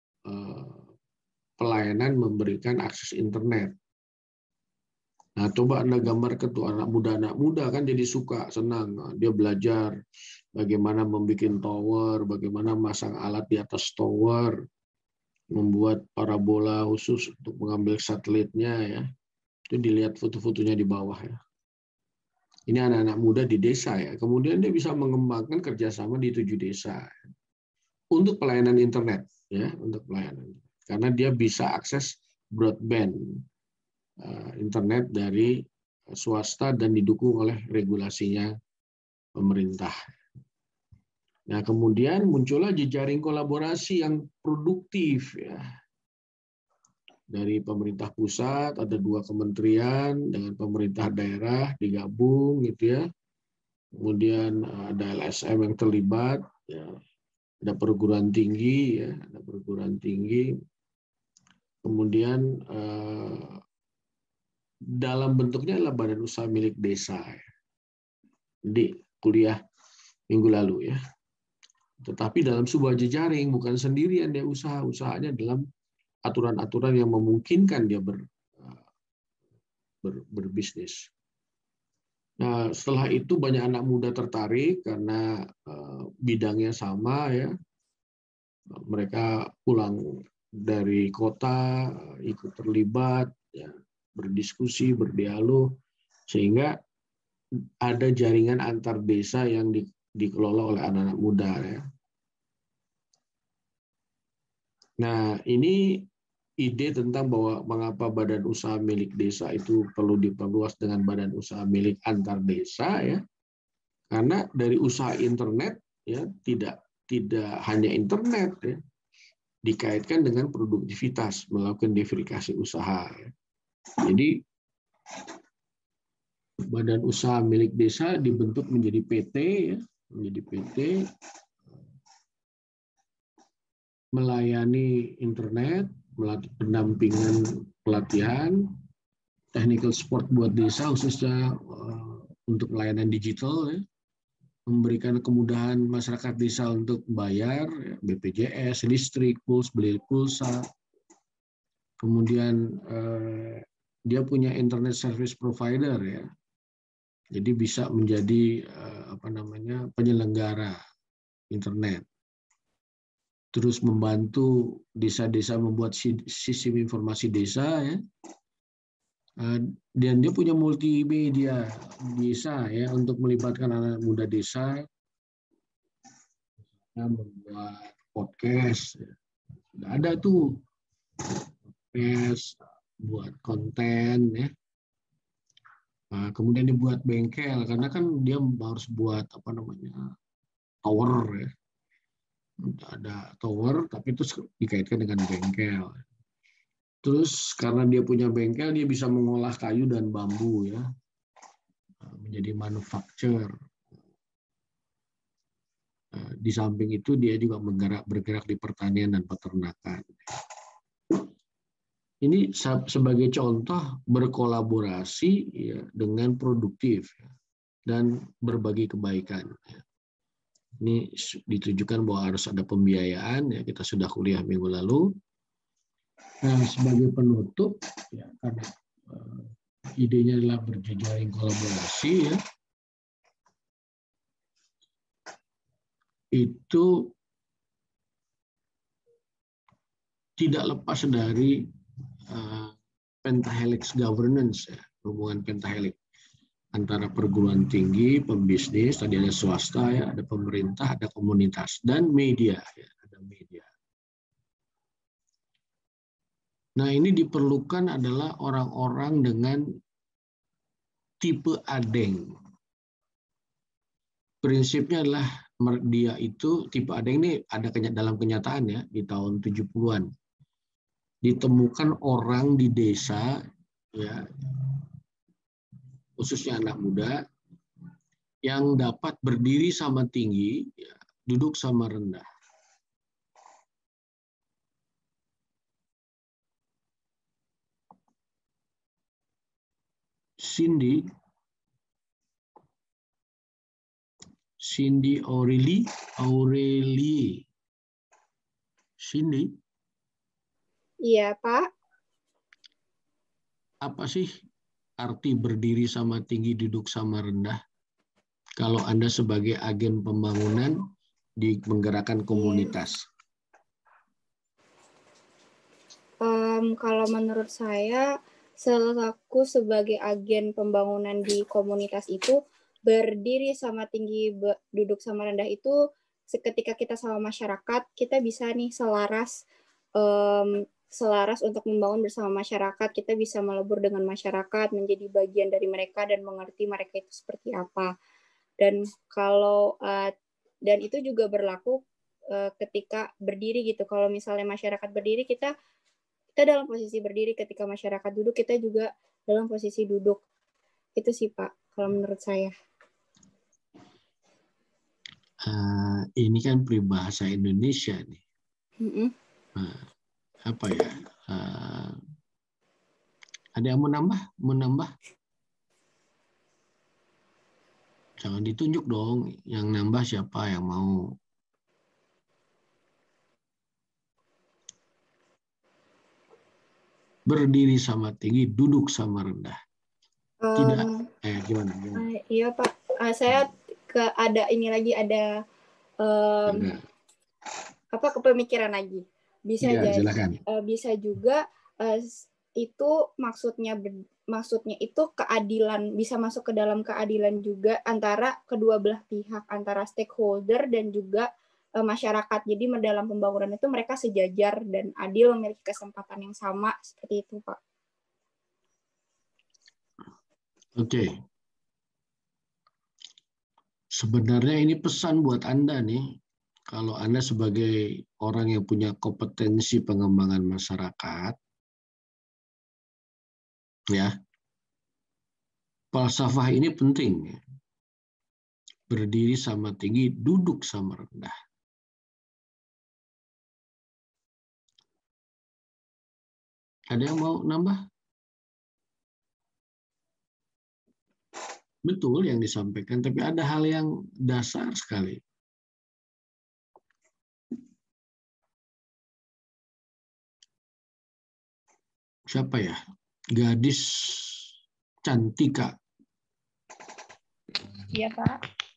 pelayanan memberikan akses internet. Nah, coba Anda gambar ke tuh anak muda kan jadi suka, senang. Dia belajar bagaimana membuat tower, bagaimana masang alat di atas tower, membuat parabola khusus untuk mengambil satelitnya, ya. Itu dilihat foto-fotonya di bawah, ya. Ini anak-anak muda di desa, ya. Kemudian dia bisa mengembangkan kerjasama di 7 desa untuk pelayanan internet, ya, untuk pelayanan. Karena dia bisa akses broadband internet dari swasta dan didukung oleh regulasinya pemerintah. Nah, kemudian muncullah jejaring kolaborasi yang produktif, ya. Dari pemerintah pusat ada 2 kementerian dengan pemerintah daerah digabung, gitu, ya. Kemudian ada LSM yang terlibat, ya. Ada perguruan tinggi, ya, ada perguruan tinggi. Kemudian dalam bentuknya adalah badan usaha milik desa, ya. Di kuliah minggu lalu, ya. Tetapi dalam sebuah jejaring, bukan sendirian dia usahanya dalam aturan-aturan yang memungkinkan dia berbisnis. Nah, setelah itu banyak anak muda tertarik karena bidangnya sama, ya. Mereka pulang dari kota, ikut terlibat, ya, berdiskusi, berdialog, sehingga ada jaringan antar desa yang dikelola oleh anak-anak muda, ya. Nah, ini ide tentang bahwa mengapa badan usaha milik desa itu perlu diperluas dengan badan usaha milik antar desa, ya. Karena dari usaha internet, ya, tidak hanya internet, ya, dikaitkan dengan produktivitas, melakukan diversifikasi usaha, ya. Jadi badan usaha milik desa dibentuk menjadi PT, ya, menjadi PT melayani internet, pendampingan pelatihan, technical support buat desa khususnya untuk layanan digital, ya. Memberikan kemudahan masyarakat desa untuk bayar, ya, BPJS, listrik, beli pulsa. Kemudian dia punya internet service provider, ya. Jadi bisa menjadi penyelenggara internet. Terus membantu desa-desa membuat sistem informasi desa, ya. Dan dia punya multimedia desa, ya, untuk melibatkan anak muda desa, membuat podcast, ya. Ada tuh podcast, buat konten, ya. Kemudian dibuat bengkel karena kan dia harus buat tower, ya. Ada tower tapi terus dikaitkan dengan bengkel. Terus karena dia punya bengkel, dia bisa mengolah kayu dan bambu, ya, menjadi manufacture. Di samping itu dia juga bergerak di pertanian dan peternakan. Ini sebagai contoh berkolaborasi, ya, dengan produktif, ya, dan berbagi kebaikan. Ya. Ini ditujukan bahwa harus ada pembiayaan, ya, kita sudah kuliah minggu lalu. Nah, sebagai penutup, ya, karena idenya adalah berjejaring kolaborasi, ya, itu tidak lepas dari pentahelix governance, ya, hubungan pentahelix antara perguruan tinggi, pembisnis, tadi ada swasta, ya, ada pemerintah, ada komunitas, dan media, ya, ada media. Nah, ini diperlukan adalah orang-orang dengan tipe adeng. Prinsipnya adalah dia itu, tipe adeng ini ada dalam kenyataan, ya, di tahun 70-an. Ditemukan orang di desa, ya, khususnya anak muda, yang dapat berdiri sama tinggi, ya, duduk sama rendah. Cindy Aurelie. Cindy, Iya, Pak. apa sih arti berdiri sama tinggi, duduk sama rendah? Kalau Anda sebagai agen pembangunan di menggerakkan komunitas. Kalau menurut saya, selaku sebagai agen pembangunan di komunitas itu, berdiri sama tinggi, duduk sama rendah itu, ketika kita sama masyarakat, kita bisa nih selaras untuk membangun bersama masyarakat. Kita bisa melebur dengan masyarakat, menjadi bagian dari mereka dan mengerti mereka itu seperti apa. Dan dan itu juga berlaku ketika berdiri gitu. Kalau misalnya masyarakat berdiri, kita dalam posisi berdiri, ketika masyarakat duduk, kita juga dalam posisi duduk. Itu sih, Pak, kalau menurut saya. Ini kan peribahasa Indonesia nih. Apa ya? Ada yang mau nambah? Jangan ditunjuk dong. Yang nambah siapa yang mau? Berdiri sama tinggi, duduk sama rendah. Tidak. Gimana? Iya, Pak. Saya ada kepemikiran lagi. Bisa ya, jadi. Silakan. Bisa juga itu maksudnya itu keadilan, bisa masuk ke dalam keadilan juga antara kedua belah pihak, antara stakeholder dan juga masyarakat. Jadi dalam pembangunan itu mereka sejajar dan adil, memiliki kesempatan yang sama, seperti itu, Pak. Oke. Sebenarnya ini pesan buat Anda nih, kalau Anda sebagai orang yang punya kompetensi pengembangan masyarakat, ya, falsafah ini penting. Berdiri sama tinggi, duduk sama rendah. Ada yang mau nambah? Betul yang disampaikan, tapi ada hal yang dasar sekali. Siapa ya? Gadis Cantika. Iya, Pak.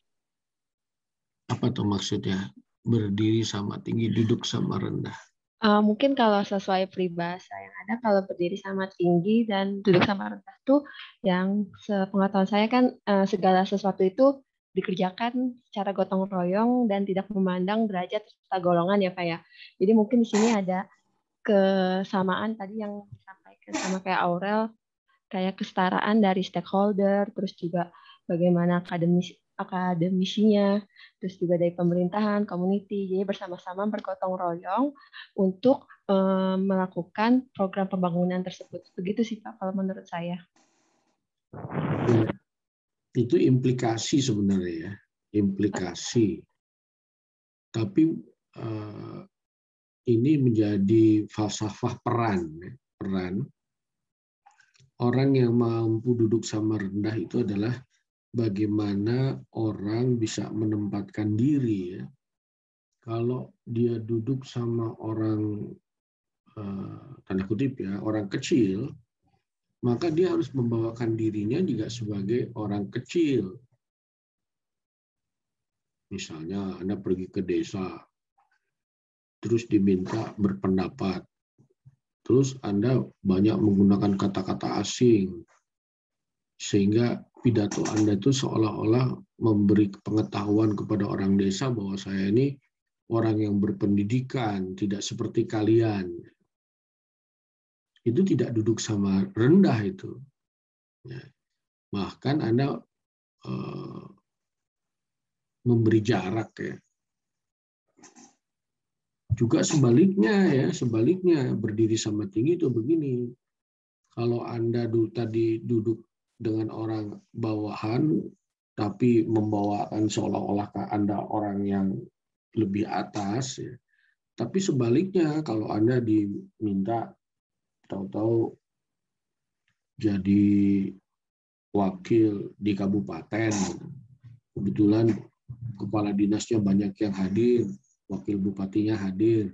Apa tuh maksudnya? Berdiri sama tinggi, duduk sama rendah. Mungkin kalau sesuai peribahasa yang ada, kalau berdiri sama tinggi dan duduk sama rendah tuh, yang sepengetahuan saya kan segala sesuatu itu dikerjakan secara gotong royong dan tidak memandang derajat serta golongan ya Pak ya. Jadi mungkin di sini ada kesamaan tadi yang disampaikan sama kayak Aurel, kayak kesetaraan dari stakeholder, terus juga bagaimana akademisinya, terus juga dari pemerintahan, community. Jadi bersama-sama bergotong royong untuk melakukan program pembangunan tersebut. Begitu sih Pak, kalau menurut saya. Ya, itu implikasi sebenarnya ya, implikasi. Tapi ini menjadi falsafah peran. Orang yang mampu duduk sama rendah itu adalah bagaimana orang bisa menempatkan diri ya. Kalau dia duduk sama orang tanda kutip ya, orang kecil, maka dia harus membawakan dirinya juga sebagai orang kecil. Misalnya Anda pergi ke desa, terus diminta berpendapat, terus Anda banyak menggunakan kata-kata asing, sehingga pidato Anda itu seolah-olah memberi pengetahuan kepada orang desa bahwa saya ini orang yang berpendidikan, tidak seperti kalian. Itu tidak duduk sama rendah itu. Ya. Bahkan Anda memberi jarak ya. Juga sebaliknya berdiri sama tinggi itu begini. Kalau Anda tadi duduk dengan orang bawahan, tapi membawakan seolah-olah Anda orang yang lebih atas, ya. Tapi sebaliknya kalau Anda diminta tahu-tahu jadi wakil di kabupaten, kebetulan kepala dinasnya banyak yang hadir, wakil bupatinya hadir.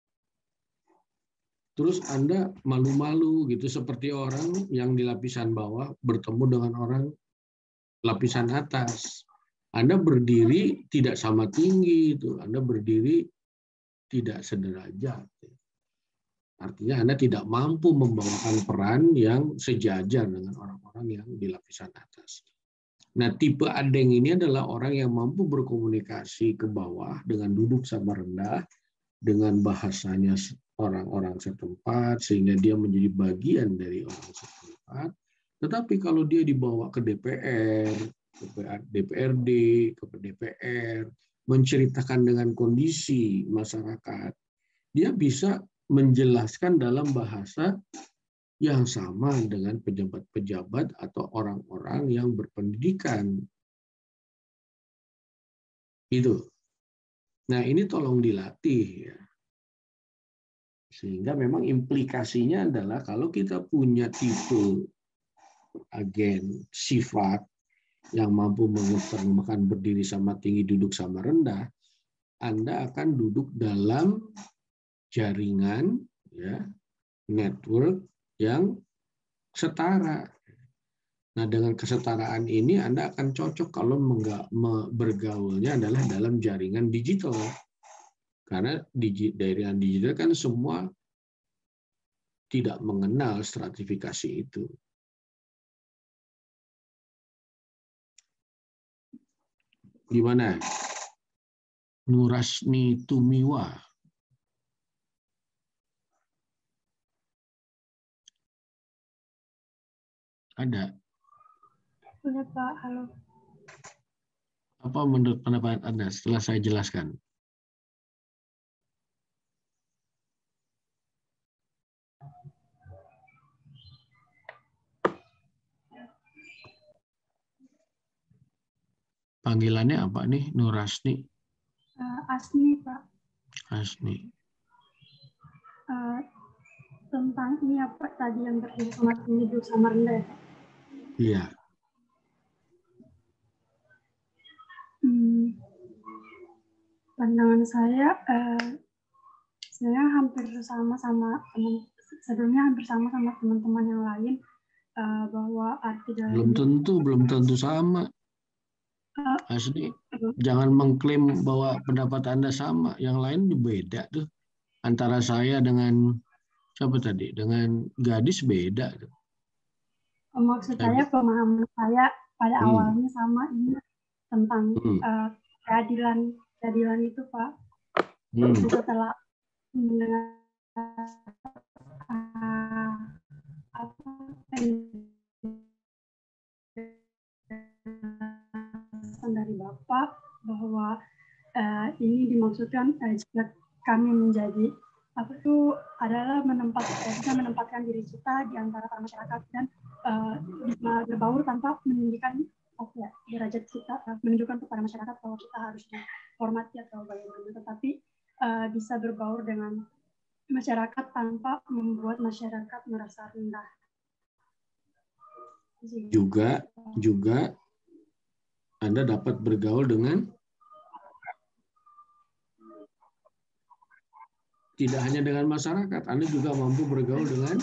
Terus Anda malu-malu gitu seperti orang yang di lapisan bawah bertemu dengan orang lapisan atas. Anda berdiri tidak sama tinggi itu, Anda berdiri tidak sederajat. Artinya Anda tidak mampu membawakan peran yang sejajar dengan orang-orang yang di lapisan atas. Nah, tipe adeng ini adalah orang yang mampu berkomunikasi ke bawah dengan duduk sama rendah, dengan bahasanya orang-orang setempat, sehingga dia menjadi bagian dari orang setempat. Tetapi kalau dia dibawa ke DPR, ke DPRD, ke DPR, menceritakan dengan kondisi masyarakat, dia bisa menjelaskan dalam bahasa yang sama dengan pejabat-pejabat atau orang-orang yang berpendidikan. Itu. Nah, ini tolong dilatih ya. Sehingga memang implikasinya adalah kalau kita punya tipe agen sifat yang mampu mengetermakan berdiri sama tinggi, duduk sama rendah, Anda akan duduk dalam jaringan ya, network yang setara. Nah, dengan kesetaraan ini Anda akan cocok kalau bergaulnya adalah dalam jaringan digital. Karena jaringan digital kan semua tidak mengenal stratifikasi itu. Gimana? Nurasni Tumiwa. Ada? Udah Pak, halo. Apa menurut pendapat Anda setelah saya jelaskan? Panggilannya apa nih? Nurasni? Asni Pak. Asni. tentang ini apa tadi yang berdiri sama tinggi duduk sama rendah ya? Iya. Pandangan saya hampir sama teman sebelumnya hampir sama teman-teman yang lain bahwa arti dari Belum tentu sama. Asli, jangan mengklaim bahwa pendapat Anda sama, yang lain beda tuh. Antara saya dengan siapa tadi? Dengan gadis beda tuh. Maksud saya pemahaman saya pada awalnya sama ini tentang keadilan itu Pak. Setelah mendengar dari Bapak bahwa ini dimaksudkan jika kami menjadi adalah menempatkan diri kita di antara masyarakat dan berbaur tanpa meninggikan derajat kita, menunjukkan kepada masyarakat bahwa kita harus dihormati atau bagaimana, tetapi bisa berbaur dengan masyarakat tanpa membuat masyarakat merasa rendah. Juga Anda dapat bergaul dengan tidak hanya dengan masyarakat, Anda juga mampu bergaul dengan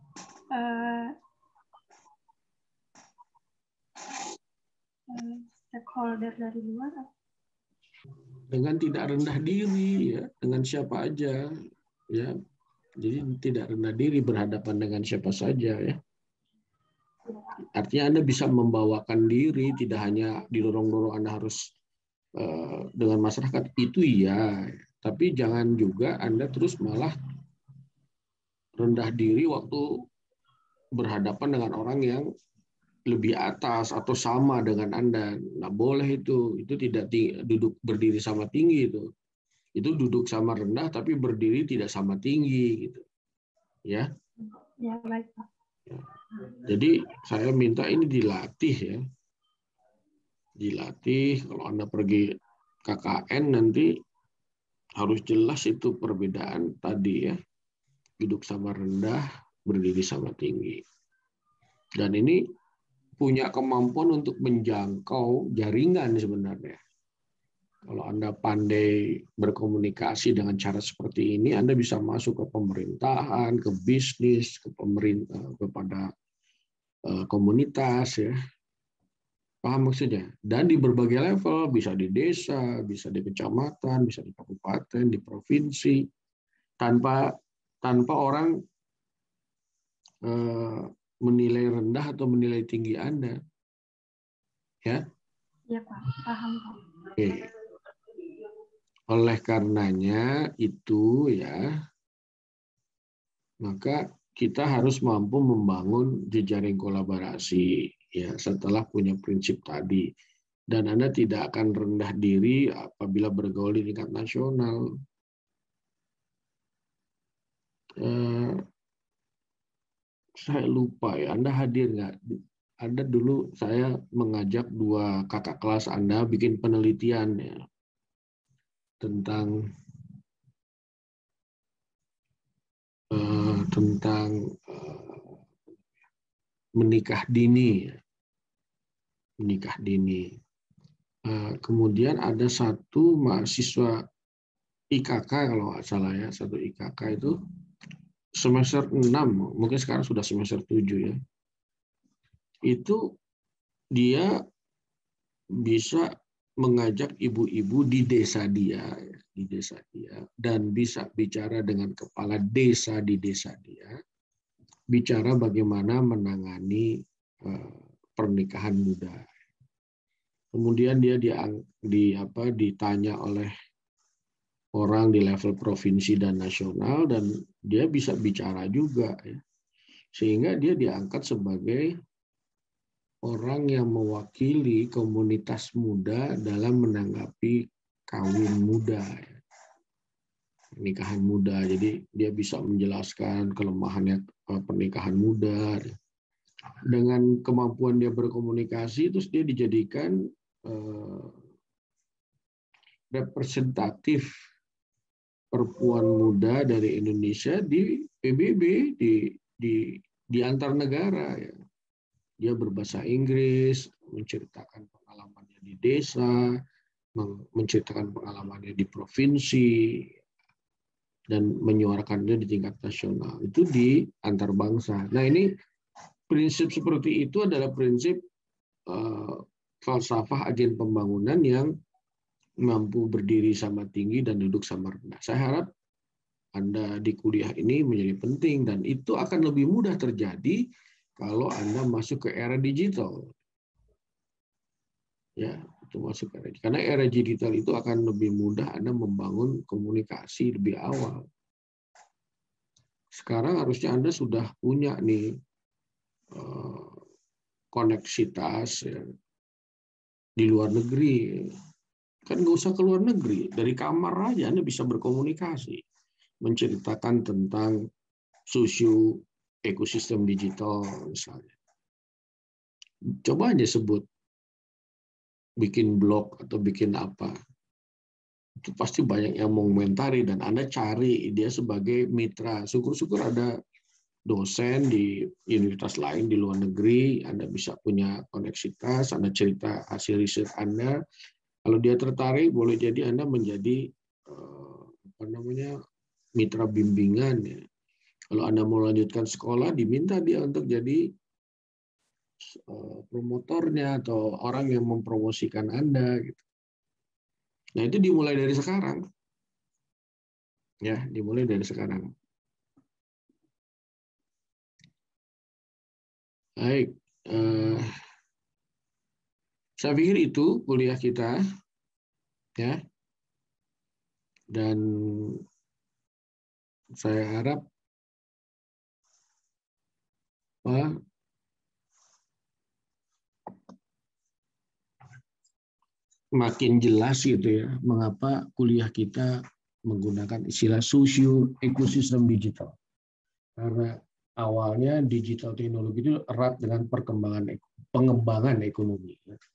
stakeholder dari luar. Dengan tidak rendah diri, ya, dengan siapa aja, ya. Jadi tidak rendah diri berhadapan dengan siapa saja, ya. Artinya Anda bisa membawakan diri, tidak hanya didorong-dorong Anda harus dengan masyarakat, itu iya. Tapi jangan juga Anda terus malah rendah diri waktu berhadapan dengan orang yang lebih atas atau sama dengan Anda. Nggak boleh itu. Itu tidak duduk berdiri sama tinggi itu. Itu duduk sama rendah tapi berdiri tidak sama tinggi gitu. Ya. Ya, baik, Pak. Jadi saya minta ini dilatih ya. Dilatih, kalau Anda pergi KKN nanti harus jelas itu perbedaan tadi ya. Duduk sama rendah, berdiri sama tinggi. Dan ini punya kemampuan untuk menjangkau jaringan sebenarnya. Kalau Anda pandai berkomunikasi dengan cara seperti ini, Anda bisa masuk ke pemerintahan, ke bisnis, ke pemerintah, kepada komunitas ya. Paham maksudnya? Dan di berbagai level, bisa di desa, bisa di kecamatan, bisa di kabupaten, di provinsi, tanpa orang menilai rendah atau menilai tinggi Anda. Ya? Iya, Pak. Paham, Pak. Oke. Oleh karenanya itu ya, maka kita harus mampu membangun jejaring kolaborasi ya setelah punya prinsip tadi. Dan Anda tidak akan rendah diri apabila bergaul di tingkat nasional. Saya lupa ya, Anda hadir nggak? Ada dulu saya mengajak 2 kakak kelas Anda bikin penelitian ya tentang menikah dini. Menikah dini. Kemudian ada satu mahasiswa IKK kalau nggak salah ya, satu IKK itu semester 6, mungkin sekarang sudah semester 7 ya. Itu dia bisa mengajak ibu-ibu di desa dia, dan bisa bicara dengan kepala desa di desa dia, bicara bagaimana menangani pernikahan muda. Kemudian dia ditanya oleh orang di level provinsi dan nasional, dan dia bisa bicara juga, ya. Sehingga dia diangkat sebagai orang yang mewakili komunitas muda dalam menanggapi kawin muda, pernikahan muda. Jadi dia bisa menjelaskan kelemahannya pernikahan muda. Dengan kemampuan dia berkomunikasi, terus dia dijadikan representatif perempuan muda dari Indonesia di PBB, di antar negara. Ya. Dia berbahasa Inggris, menceritakan pengalamannya di desa, menceritakan pengalamannya di provinsi, dan menyuarakannya di tingkat nasional. Itu di antar bangsa. Nah, ini prinsip seperti itu adalah prinsip falsafah agen pembangunan yang mampu berdiri sama tinggi dan duduk sama rendah. Saya harap Anda di kuliah ini menjadi penting, dan itu akan lebih mudah terjadi kalau Anda masuk ke era digital. Ya, itu masuk ke era, karena era digital itu akan lebih mudah Anda membangun komunikasi lebih awal. Sekarang harusnya Anda sudah punya nih koneksitas ya, di luar negeri. Kan nggak usah ke luar negeri, dari kamar aja Anda bisa berkomunikasi, menceritakan tentang sosio ekosistem digital misalnya. Coba aja sebut, bikin blog atau bikin apa. Itu pasti banyak yang mengomentari, dan Anda cari dia sebagai mitra. Syukur-syukur ada dosen di universitas lain di luar negeri, Anda bisa punya koneksitas, Anda cerita hasil riset Anda. Kalau dia tertarik, boleh jadi Anda menjadi mitra bimbingan. Ya. Kalau Anda mau lanjutkan sekolah, diminta dia untuk jadi promotornya atau orang yang mempromosikan Anda. Gitu. Nah, itu dimulai dari sekarang. Ya, dimulai dari sekarang. Baik. Saya pikir itu kuliah kita. Ya. Dan saya harap makin jelas gitu ya, mengapa kuliah kita menggunakan istilah sosio ekosistem digital. Karena awalnya digital teknologi itu erat dengan pengembangan ekonomi.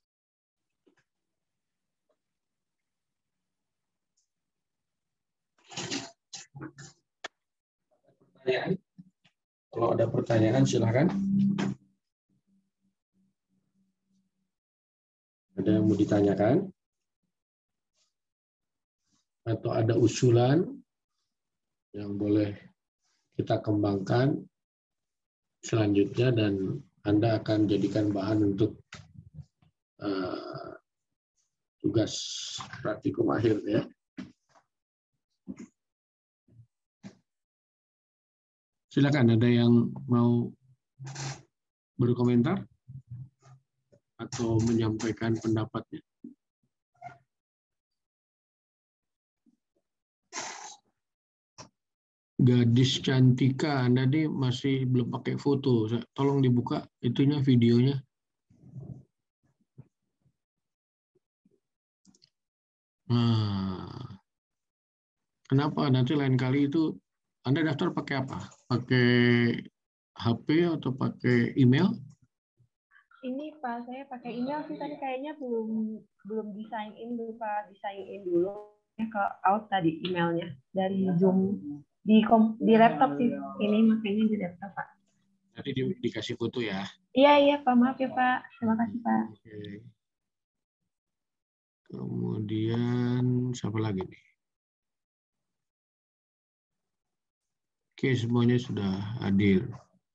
Kalau ada pertanyaan silakan. Ada yang mau ditanyakan? Atau ada usulan yang boleh kita kembangkan selanjutnya dan Anda akan jadikan bahan untuk tugas praktikum akhir ya. Silakan, ada yang mau berkomentar atau menyampaikan pendapatnya. Gadis Cantika, Anda nih masih belum pakai foto. Tolong dibuka itunya, videonya. Nah, kenapa? Nanti lain kali itu Anda daftar pakai apa? Pakai HP atau pakai email? Ini Pak, saya pakai email sih, tadi kayaknya belum di-sign in dulu Pak, di-sign in dulu ke out tadi emailnya dari Zoom di laptop sih, ini makanya di laptop Pak. Nanti dikasih foto ya. Iya Pak, maaf ya Pak, terima kasih Pak. Oke. Kemudian siapa lagi nih? Oke, semuanya sudah hadir.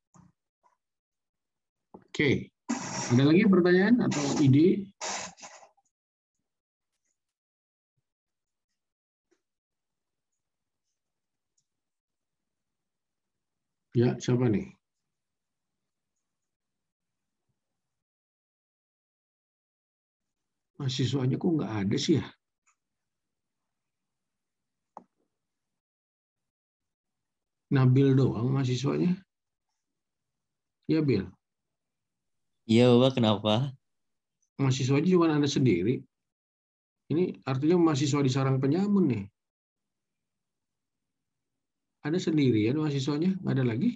Oke, ada lagi pertanyaan atau ide? Ya, siapa nih? Mahasiswanya kok nggak ada sih ya? Nabil doang mahasiswanya? Ya, Bil. Iya, Bapak, kenapa? Mahasiswanya cuma Anda sendiri. Ini artinya mahasiswa di sarang penyamun nih. Ada sendirian mahasiswanya? Nggak ada lagi?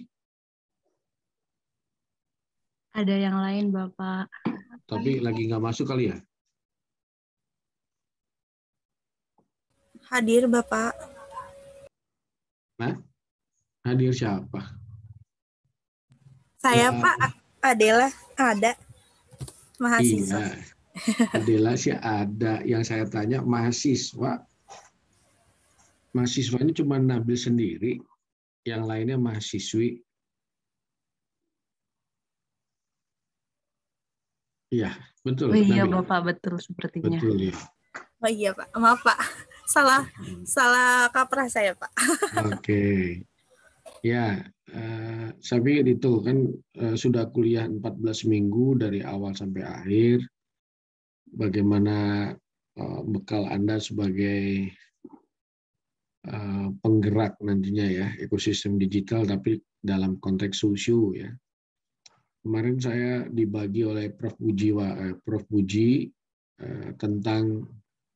Ada yang lain, Bapak. Tapi lagi nggak masuk kali ya? Hadir, Bapak. Nah, hadir siapa? Saya Ya, Pak Adela ada mahasiswa. iya, Adela sih ada. Yang saya tanya mahasiswa. Mahasiswanya cuma Nabil sendiri, yang lainnya mahasiswi. Iya, betul. Oh iya, Nabil. Bapak, betul sepertinya. Betul ya. Oh iya Pak, maaf Pak. Salah kaprah saya Pak. Oke. Ya, saya pikir itu kan sudah kuliah 14 minggu dari awal sampai akhir. Bagaimana bekal Anda sebagai penggerak nantinya ya, ekosistem digital, tapi dalam konteks sosio ya. Kemarin saya dibagi oleh Prof. Puji tentang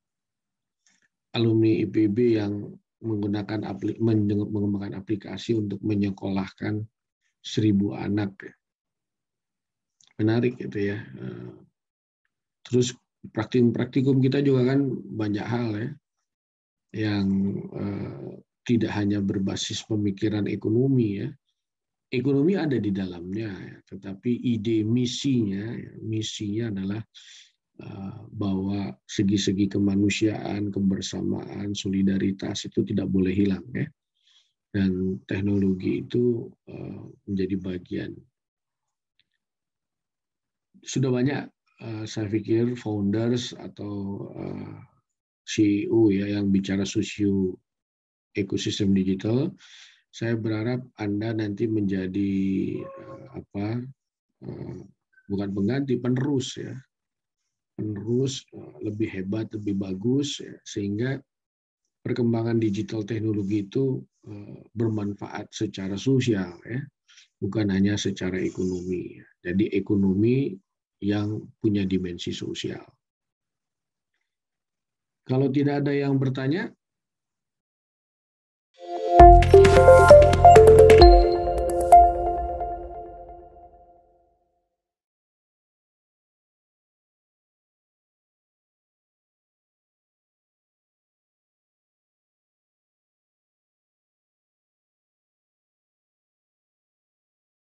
alumni IPB yang mengembangkan aplikasi untuk menyekolahkan 1.000 anak. Menarik gitu ya. Terus praktikum kita juga kan banyak hal ya, yang tidak hanya berbasis pemikiran ekonomi ya. Ekonomi ada di dalamnya, ya, tetapi ide misinya adalah bahwa segi-segi kemanusiaan, kebersamaan, solidaritas itu tidak boleh hilang ya. Dan teknologi itu menjadi bagian. Sudah banyak saya pikir founders atau CEO ya yang bicara sosio ekosistem digital. Saya berharap Anda nanti menjadi bukan pengganti, penerus ya. Penerus lebih hebat, lebih bagus ya, sehingga perkembangan digital teknologi itu bermanfaat secara sosial ya, bukan hanya secara ekonomi. Jadi ekonomi yang punya dimensi sosial. Kalau tidak ada yang bertanya,